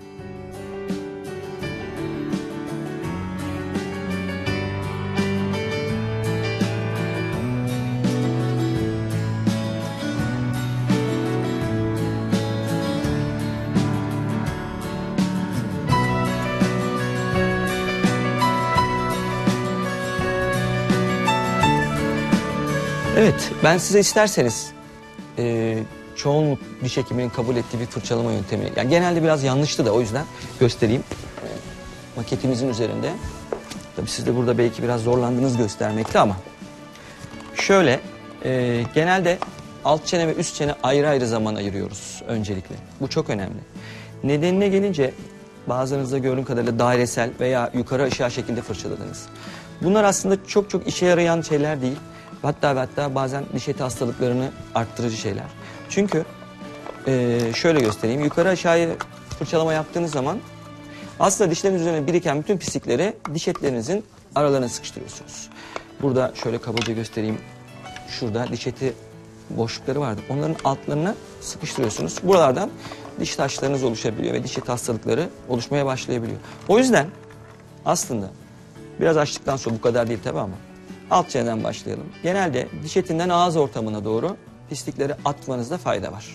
Evet, ben size isterseniz e, çoğunluk diş hekiminin kabul ettiği bir fırçalama yöntemi. Yani genelde biraz yanlıştı da o yüzden göstereyim. Maketimizin üzerinde. Tabii siz de burada belki biraz zorlandınız göstermekte ama. Şöyle, e, genelde alt çene ve üst çene ayrı ayrı zaman ayırıyoruz öncelikle. Bu çok önemli. Nedenine gelince bazılarınızda gördüğüm kadarıyla dairesel veya yukarı aşağı şekilde fırçaladınız. Bunlar aslında çok çok işe yarayan şeyler değil. Hatta ve hatta bazen diş eti hastalıklarını arttırıcı şeyler. Çünkü e, şöyle göstereyim. Yukarı aşağıya fırçalama yaptığınız zaman aslında dişlerin üzerine biriken bütün pislikleri diş etlerinizin aralarına sıkıştırıyorsunuz. Burada şöyle kabaca göstereyim. Şurada diş eti boşlukları vardır. Onların altlarına sıkıştırıyorsunuz. Buralardan diş taşlarınız oluşabiliyor ve diş eti hastalıkları oluşmaya başlayabiliyor. O yüzden aslında biraz açtıktan sonra bu kadar değil tabii ama alt çeneden başlayalım. Genelde diş etinden ağız ortamına doğru pislikleri atmanızda fayda var.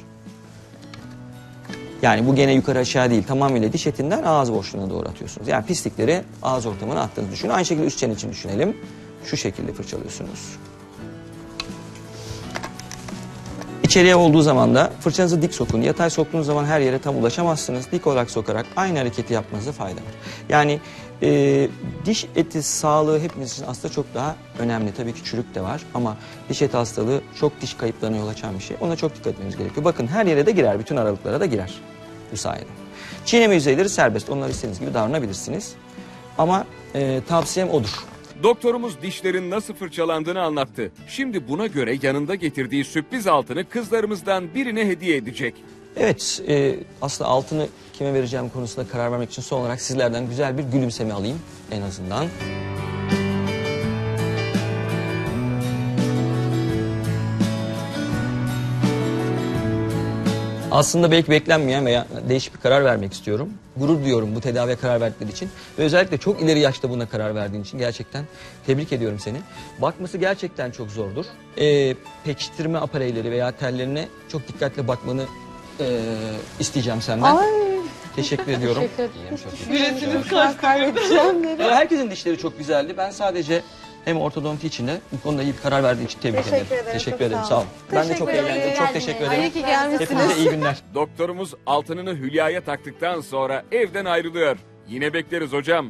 Yani bu gene yukarı aşağı değil, tamamıyla diş etinden ağız boşluğuna doğru atıyorsunuz. Yani pislikleri ağız ortamına attığınızı düşünün. Aynı şekilde üst çene için düşünelim. Şu şekilde fırçalıyorsunuz. İçeriye olduğu zaman da fırçanızı dik sokun. Yatay soktuğunuz zaman her yere tam ulaşamazsınız. Dik olarak sokarak aynı hareketi yapmanızda fayda var. Yani e, diş eti sağlığı hepimiz için aslında çok daha önemli. Tabii ki çürük de var ama diş eti hastalığı çok diş kayıplarına yol açan bir şey. Ona çok dikkat etmemiz gerekiyor. Bakın her yere de girer, bütün aralıklara da girer bu sayede. Çiğneme yüzeyleri serbest. Onları istediğiniz gibi davranabilirsiniz. Ama e, tavsiyem odur. Doktorumuz dişlerin nasıl fırçalandığını anlattı. Şimdi buna göre yanında getirdiği sürpriz altını kızlarımızdan birine hediye edecek. Evet, e, aslında altını kime vereceğim konusunda karar vermek için son olarak sizlerden güzel bir gülümseme alayım en azından. Aslında belki beklenmeyen veya değişik bir karar vermek istiyorum. Gurur duyuyorum bu tedaviye karar verdikleri için. Ve özellikle çok ileri yaşta buna karar verdiğin için gerçekten tebrik ediyorum seni. Bakması gerçekten çok zordur. Ee, pekiştirme apareyleri veya tellerine çok dikkatli bakmanı e, isteyeceğim senden. Ay. Teşekkür ediyorum. Üretimi kaybedeceğim. Ya herkesin dişleri çok güzeldi. Ben sadece hem ortodonti için de bu konuda iyi bir karar verdiğin için tebrik Teşekkür ederim. ederim, Teşekkür çok ederim. sağ Sağ ol. olun. Ben de çok Teşekkür ederim. eğlendim. Çok teşekkür ederim. İyi ki gelmişsiniz. Hepinize iyi günler. Doktorumuz altınını Hülya'ya taktıktan sonra evden ayrılıyor. Yine bekleriz hocam.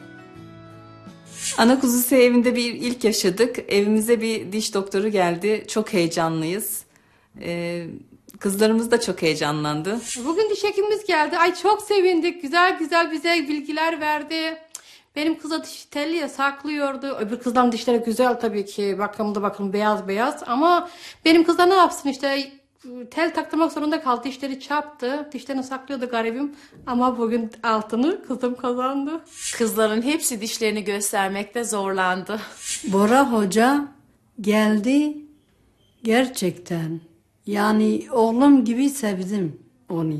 Ana kuzusu evinde bir ilk yaşadık. Evimize bir diş doktoru geldi. Çok heyecanlıyız. Ee, kızlarımız da çok heyecanlandı. Bugün diş hekimimiz geldi. Ay çok sevindik. Güzel güzel bize bilgiler verdi. Benim kıza diş telli ya saklıyordu. Öbür kızların dişleri güzel tabii ki. Bakımda bakın beyaz beyaz. Ama benim kız da ne yapsın işte tel taktırmak zorunda kaldı. Dişleri çarptı. Dişlerini saklıyordu garibim. Ama bugün altını kızım kazandı. Kızların hepsi dişlerini göstermekte zorlandı. Bora Hoca geldi. Gerçekten Yani oğlum gibi sevdim onu.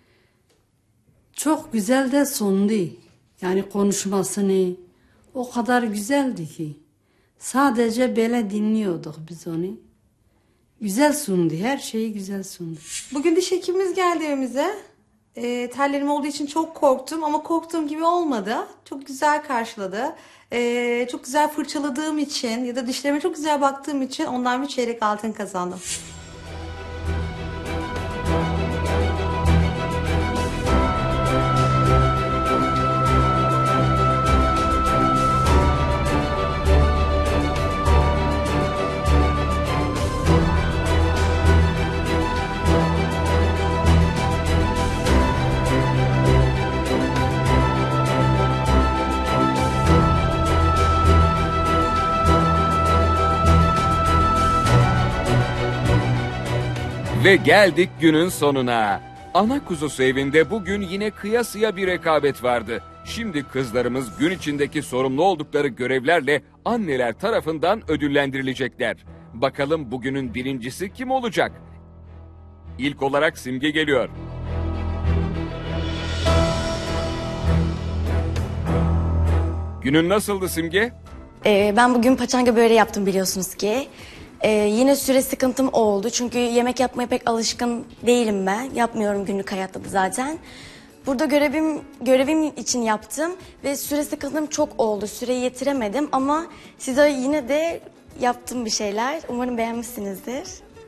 Çok güzel de sundu. Yani konuşmasını o kadar güzeldi ki. Sadece böyle dinliyorduk biz onu. Güzel sundu, her şeyi güzel sundu. Bugün diş hekimimiz geldi evimize. E, tellerim olduğu için çok korktum ama korktuğum gibi olmadı. Çok güzel karşıladı. E, çok güzel fırçaladığım için ya da dişlerime çok güzel baktığım için ondan bir çeyrek altın kazandım. Ve geldik günün sonuna. Ana kuzusu evinde bugün yine kıyasıya bir rekabet vardı. Şimdi kızlarımız gün içindeki sorumlu oldukları görevlerle anneler tarafından ödüllendirilecekler. Bakalım bugünün birincisi kim olacak? İlk olarak Simge geliyor. Günün nasıldı Simge? Ee, ben bugün paçanga böreği yaptım biliyorsunuz ki. Ee, yine süre sıkıntım oldu çünkü yemek yapmaya pek alışkın değilim ben. Yapmıyorum günlük hayatta da zaten. Burada görevim görevim için yaptım ve süre sıkıntım çok oldu. Süreyi yetiremedim ama size yine de yaptım bir şeyler. Umarım beğenmişsinizdir.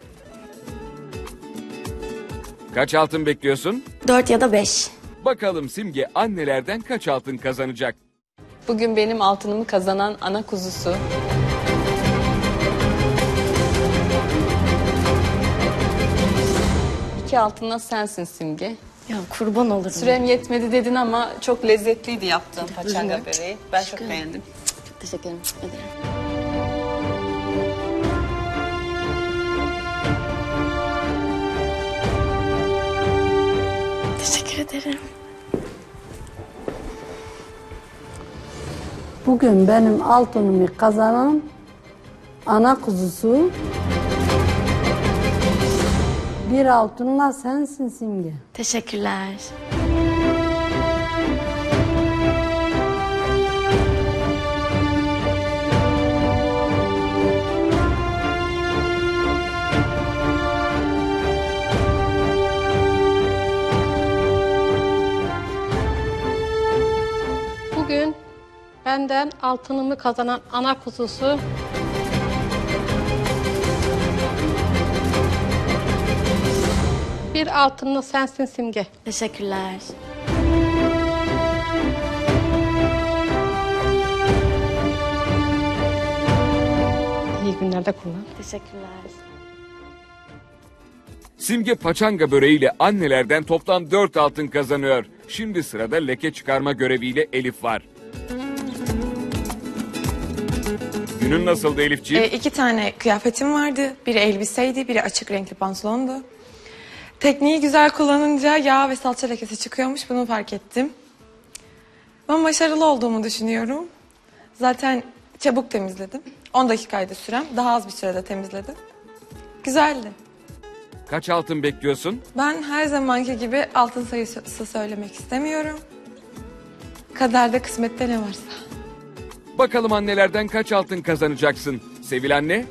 Kaç altın bekliyorsun? Dört ya da beş. Bakalım Simge annelerden kaç altın kazanacak? Bugün benim altınımı kazanan ana kuzusu. İki altınla sensin Simge. Ya kurban olurum. Sürem yetmedi dedin ama çok lezzetliydi yaptığın paçanga böreği. Ben çok Aşkım. beğendim. Çok teşekkür ederim. ederim. Teşekkür ederim. Bugün benim altınımı kazanan ana kuzusu. Bir altınla sensin Simge. Teşekkürler. Bugün benden altınımı kazanan ana kuzusu bir altınlı sensin Simge. Teşekkürler. İyi günlerde kullan. Teşekkürler. Simge paçanga böreğiyle annelerden toplam dört altın kazanıyor. Şimdi sırada leke çıkarma göreviyle Elif var. Günün nasıldı Elifciğim? E, iki tane kıyafetim vardı. Biri elbiseydi, biri açık renkli pantolondu. Tekniği güzel kullanınca yağ ve salça lekesi çıkıyormuş. Bunu fark ettim. Ben başarılı olduğumu düşünüyorum. Zaten çabuk temizledim. on dakikaydı sürem. Daha az bir sürede temizledim. Güzeldi. Kaç altın bekliyorsun? Ben her zamanki gibi altın sayısı söylemek istemiyorum. Kaderde kısmette ne varsa. Bakalım annelerden kaç altın kazanacaksın? Sevil anne?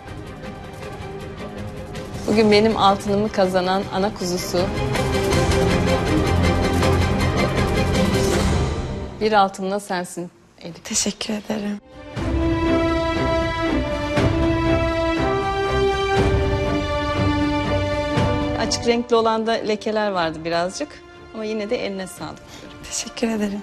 Bugün benim altınımı kazanan ana kuzusu. Bir altınla sensin Elif. Teşekkür ederim. Açık renkli olan da lekeler vardı birazcık. Ama yine de eline sağlık. Teşekkür ederim.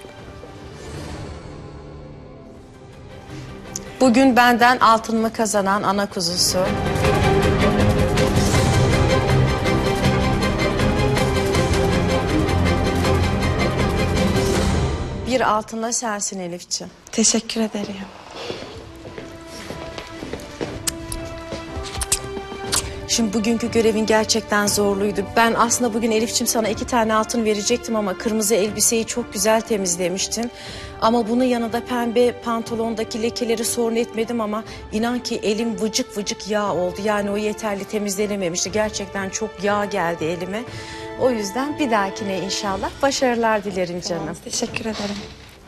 Bugün benden altınımı kazanan ana kuzusu. Bir altınla sensin Elifciğim. Teşekkür ederim. Şimdi bugünkü görevin gerçekten zorluydu. Ben aslında bugün Elif'ciğim sana iki tane altın verecektim ama kırmızı elbiseyi çok güzel temizlemiştin. Ama bunun yanında pembe pantolondaki lekeleri sorun etmedim ama inan ki elim vıcık vıcık yağ oldu. Yani o yeterli temizlenememişti. Gerçekten çok yağ geldi elime. O yüzden bir dahakine inşallah başarılar dilerim canım. Tamam, teşekkür ederim.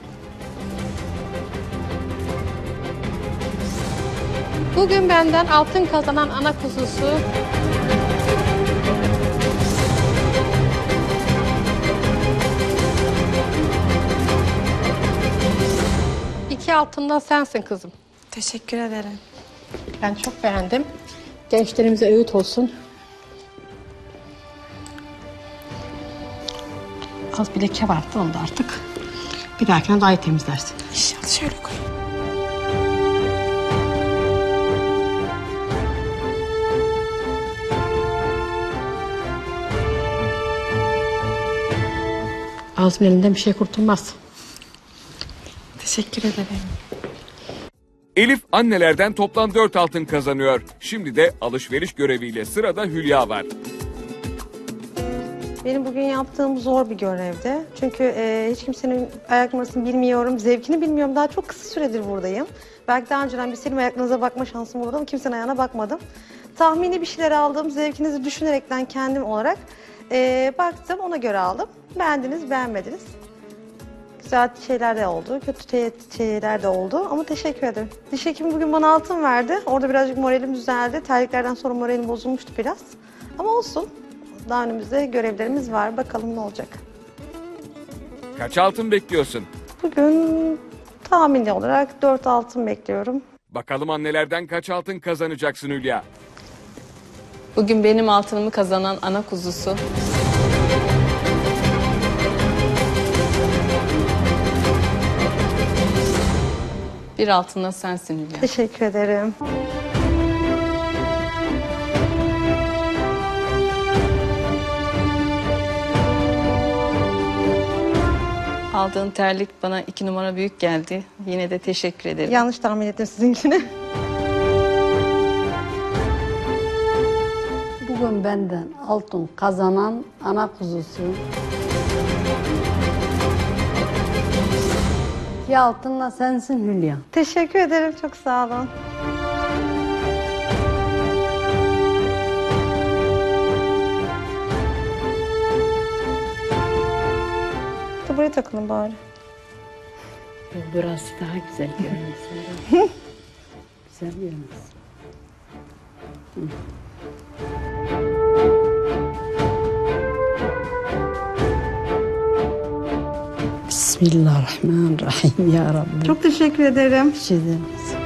Bugün benden altın kazanan ana kuzusu iki altında sensin kızım. Teşekkür ederim. Ben çok beğendim. Gençlerimize öğüt olsun. Az bir leke vardı onda artık. Bir dahakine daha iyi temizlersin. İnşallah şöyle koy. Ağzımın elinden bir şey kurtulmaz. Teşekkür ederim. Elif annelerden toplam dört altın kazanıyor. Şimdi de alışveriş göreviyle sırada Hülya var. Benim bugün yaptığım zor bir görevdi. Çünkü e, hiç kimsenin ayak numarasını bilmiyorum, zevkini bilmiyorum. Daha çok kısa süredir buradayım. Belki daha önceden bir senin ayaklarınıza bakma şansım oldu ama kimsenin ayağına bakmadım. Tahmini bir şeyler aldım, zevkinizi düşünerekten kendim olarak e, baktım, ona göre aldım. Beğendiniz, beğenmediniz. Güzel şeyler de oldu, kötü şeyler de oldu ama teşekkür ederim. Diş hekimi bugün bana altın verdi. Orada birazcık moralim düzeldi. Terliklerden sonra moralim bozulmuştu biraz. Ama olsun. Daha önümüzde görevlerimiz var. Bakalım ne olacak. Kaç altın bekliyorsun? Bugün tahmini olarak dört altın bekliyorum. Bakalım annelerden kaç altın kazanacaksın Hülya? Bugün benim altınımı kazanan ana kuzusu. Bir altına sensin Hülya. Teşekkür ederim. Aldığın terlik bana iki numara büyük geldi. Yine de teşekkür ederim. Yanlış tahmin ettim sizinkini. Bugün benden altın kazanan ana kuzusu. İki altınla sensin Hülya. Teşekkür ederim. Çok sağ olun. Buraya takılın bari. Burası daha güzel görünüyor. Güzel görünüyor. Bismillahirrahmanirrahim ya Rabbi. Çok teşekkür ederim. Bir şey demez.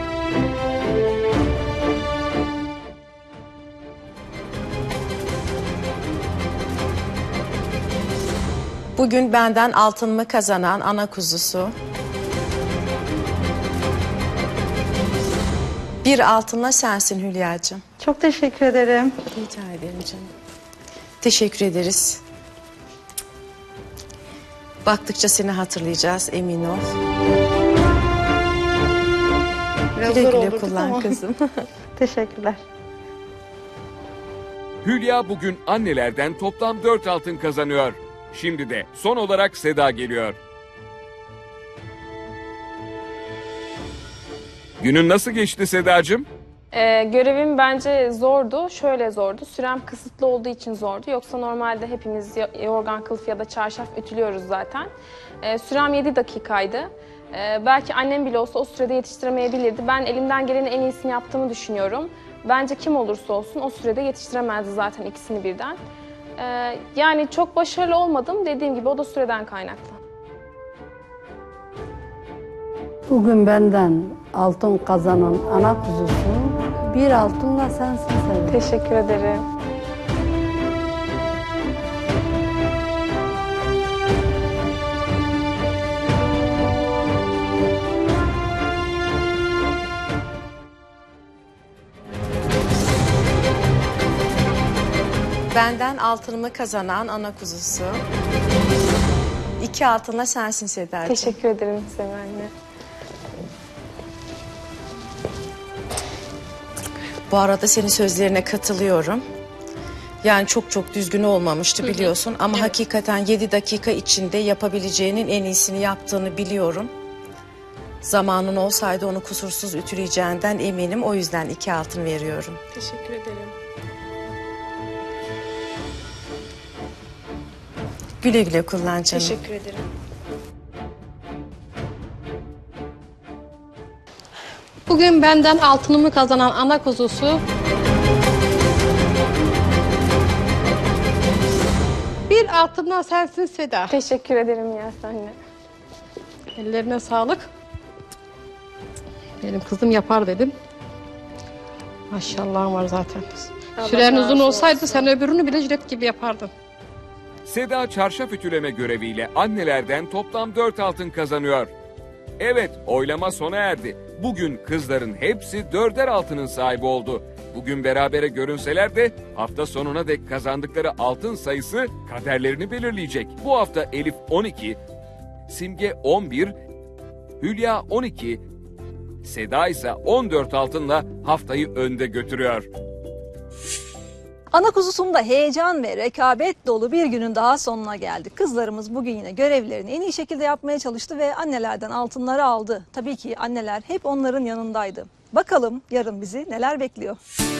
Bugün benden altınımı kazanan ana kuzusu. Bir altınla sensin Hülya'cığım. Çok teşekkür ederim. Rica ederim canım. Teşekkür ederiz. Baktıkça seni hatırlayacağız, emin ol. Biraz Güle zor güle olurdu kullan ama. kızım. Teşekkürler. Hülya bugün annelerden toplam dört altın kazanıyor. Şimdi de son olarak Seda geliyor. Günün nasıl geçti Sedacığım? Ee, görevim bence zordu. Şöyle zordu. Sürem kısıtlı olduğu için zordu. Yoksa normalde hepimiz yorgan kılıf ya da çarşaf ütülüyoruz zaten. Ee, sürem yedi dakikaydı. Ee, belki annem bile olsa o sürede yetiştiremeyebilirdi. Ben elimden gelenin en iyisini yaptığımı düşünüyorum. Bence kim olursa olsun o sürede yetiştiremezdi zaten ikisini birden. Ee, yani çok başarılı olmadım. Dediğim gibi o da süreden kaynaklı. Bugün benden altın kazanan ana kuzusu. Bir altınla sensin Seda. Teşekkür ederim. Benden altınımı kazanan ana kuzusu. İki altınla sensin Seda'cığım. Teşekkür ederim Semih anne. Bu arada senin sözlerine katılıyorum. Yani çok çok düzgün olmamıştı biliyorsun. Ama hakikaten yedi dakika içinde yapabileceğinin en iyisini yaptığını biliyorum. Zamanın olsaydı onu kusursuz ütüleyeceğinden eminim. O yüzden iki altın veriyorum. Teşekkür ederim. Güle güle kullan canım. Teşekkür ederim. Bugün benden altınımı kazanan ana kuzusu bir altından sensin Seda. Teşekkür ederim Yas anne. Ellerine sağlık. Benim kızım yapar dedim. Maşallahım var zaten. Allah Süren razı uzun olsaydı olsun. sen öbürünü bile jilet gibi yapardın. Seda çarşaf ütüleme göreviyle annelerden toplam dört altın kazanıyor. Evet, oylama sona erdi. Bugün kızların hepsi dörder altının sahibi oldu. Bugün berabere görünseler de hafta sonuna dek kazandıkları altın sayısı kaderlerini belirleyecek. Bu hafta Elif on iki, Simge on bir, Hülya on iki, Seda ise on dört altınla haftayı önde götürüyor. Ana kuzusunda heyecan ve rekabet dolu bir günün daha sonuna geldik. Kızlarımız bugün yine görevlerini en iyi şekilde yapmaya çalıştı ve annelerden altınları aldı. Tabii ki anneler hep onların yanındaydı. Bakalım yarın bizi neler bekliyor?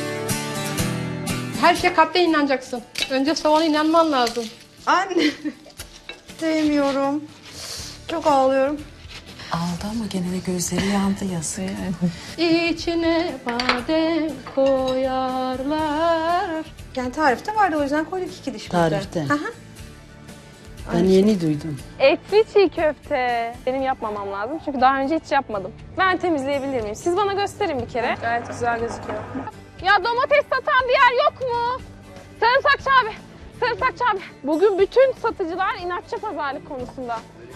Her şeye kalpten inanacaksın. Önce soğana inanman lazım. Anne. Sevmiyorum. Çok ağlıyorum. Aldı ama gene de gözleri yandı yazık. İçine badem koyarlar. Yani tarifte vardı, o yüzden koyduk iki diş. Tarifte. Hı hı. Ben yeni duydum. Etli çiğ köfte. Benim yapmamam lazım çünkü daha önce hiç yapmadım. Ben temizleyebilir miyim? Siz bana gösterin bir kere. Gayet güzel gözüküyor. Ya domates satan bir yer yok mu? Sarımsakçı abi. Sarımsakçı abi. Bugün bütün satıcılar inatçı pazarlık konusunda.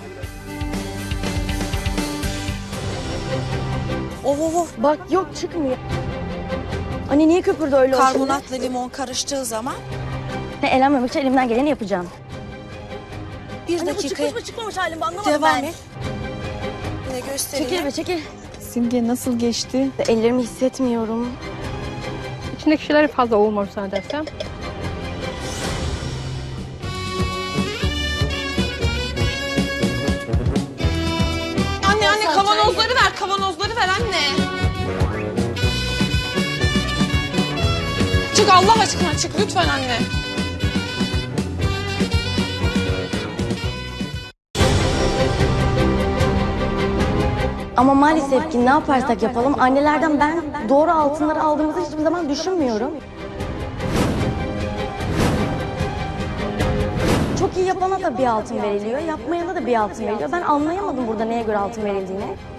Of of of bak yok çıkmıyor. Anne niye köpürdü öyle o şimdi? Karbonatla limon karıştığı zaman Ne elenmemek için elimden geleni yapacağım. bir Anne bu dakika çıkmış mı çıkmamış halim anlamadım devam ben. et. Yine göstereyim. Çekil be çekil. Simge nasıl geçti? Ellerimi hissetmiyorum. İçindeki şeyler fazla olmamış zannedersem. Anne anne kavanozları ver, kavanozları ver anne. Çık Allah aşkına çık lütfen anne. Ama maalesef ki ne yaparsak yapalım annelerden ben doğru altınları aldığımızı hiçbir zaman düşünmüyorum. Çok iyi yapana da bir altın veriliyor, yapmayana da bir altın veriliyor. Ben anlayamadım burada neye göre altın verildiğini.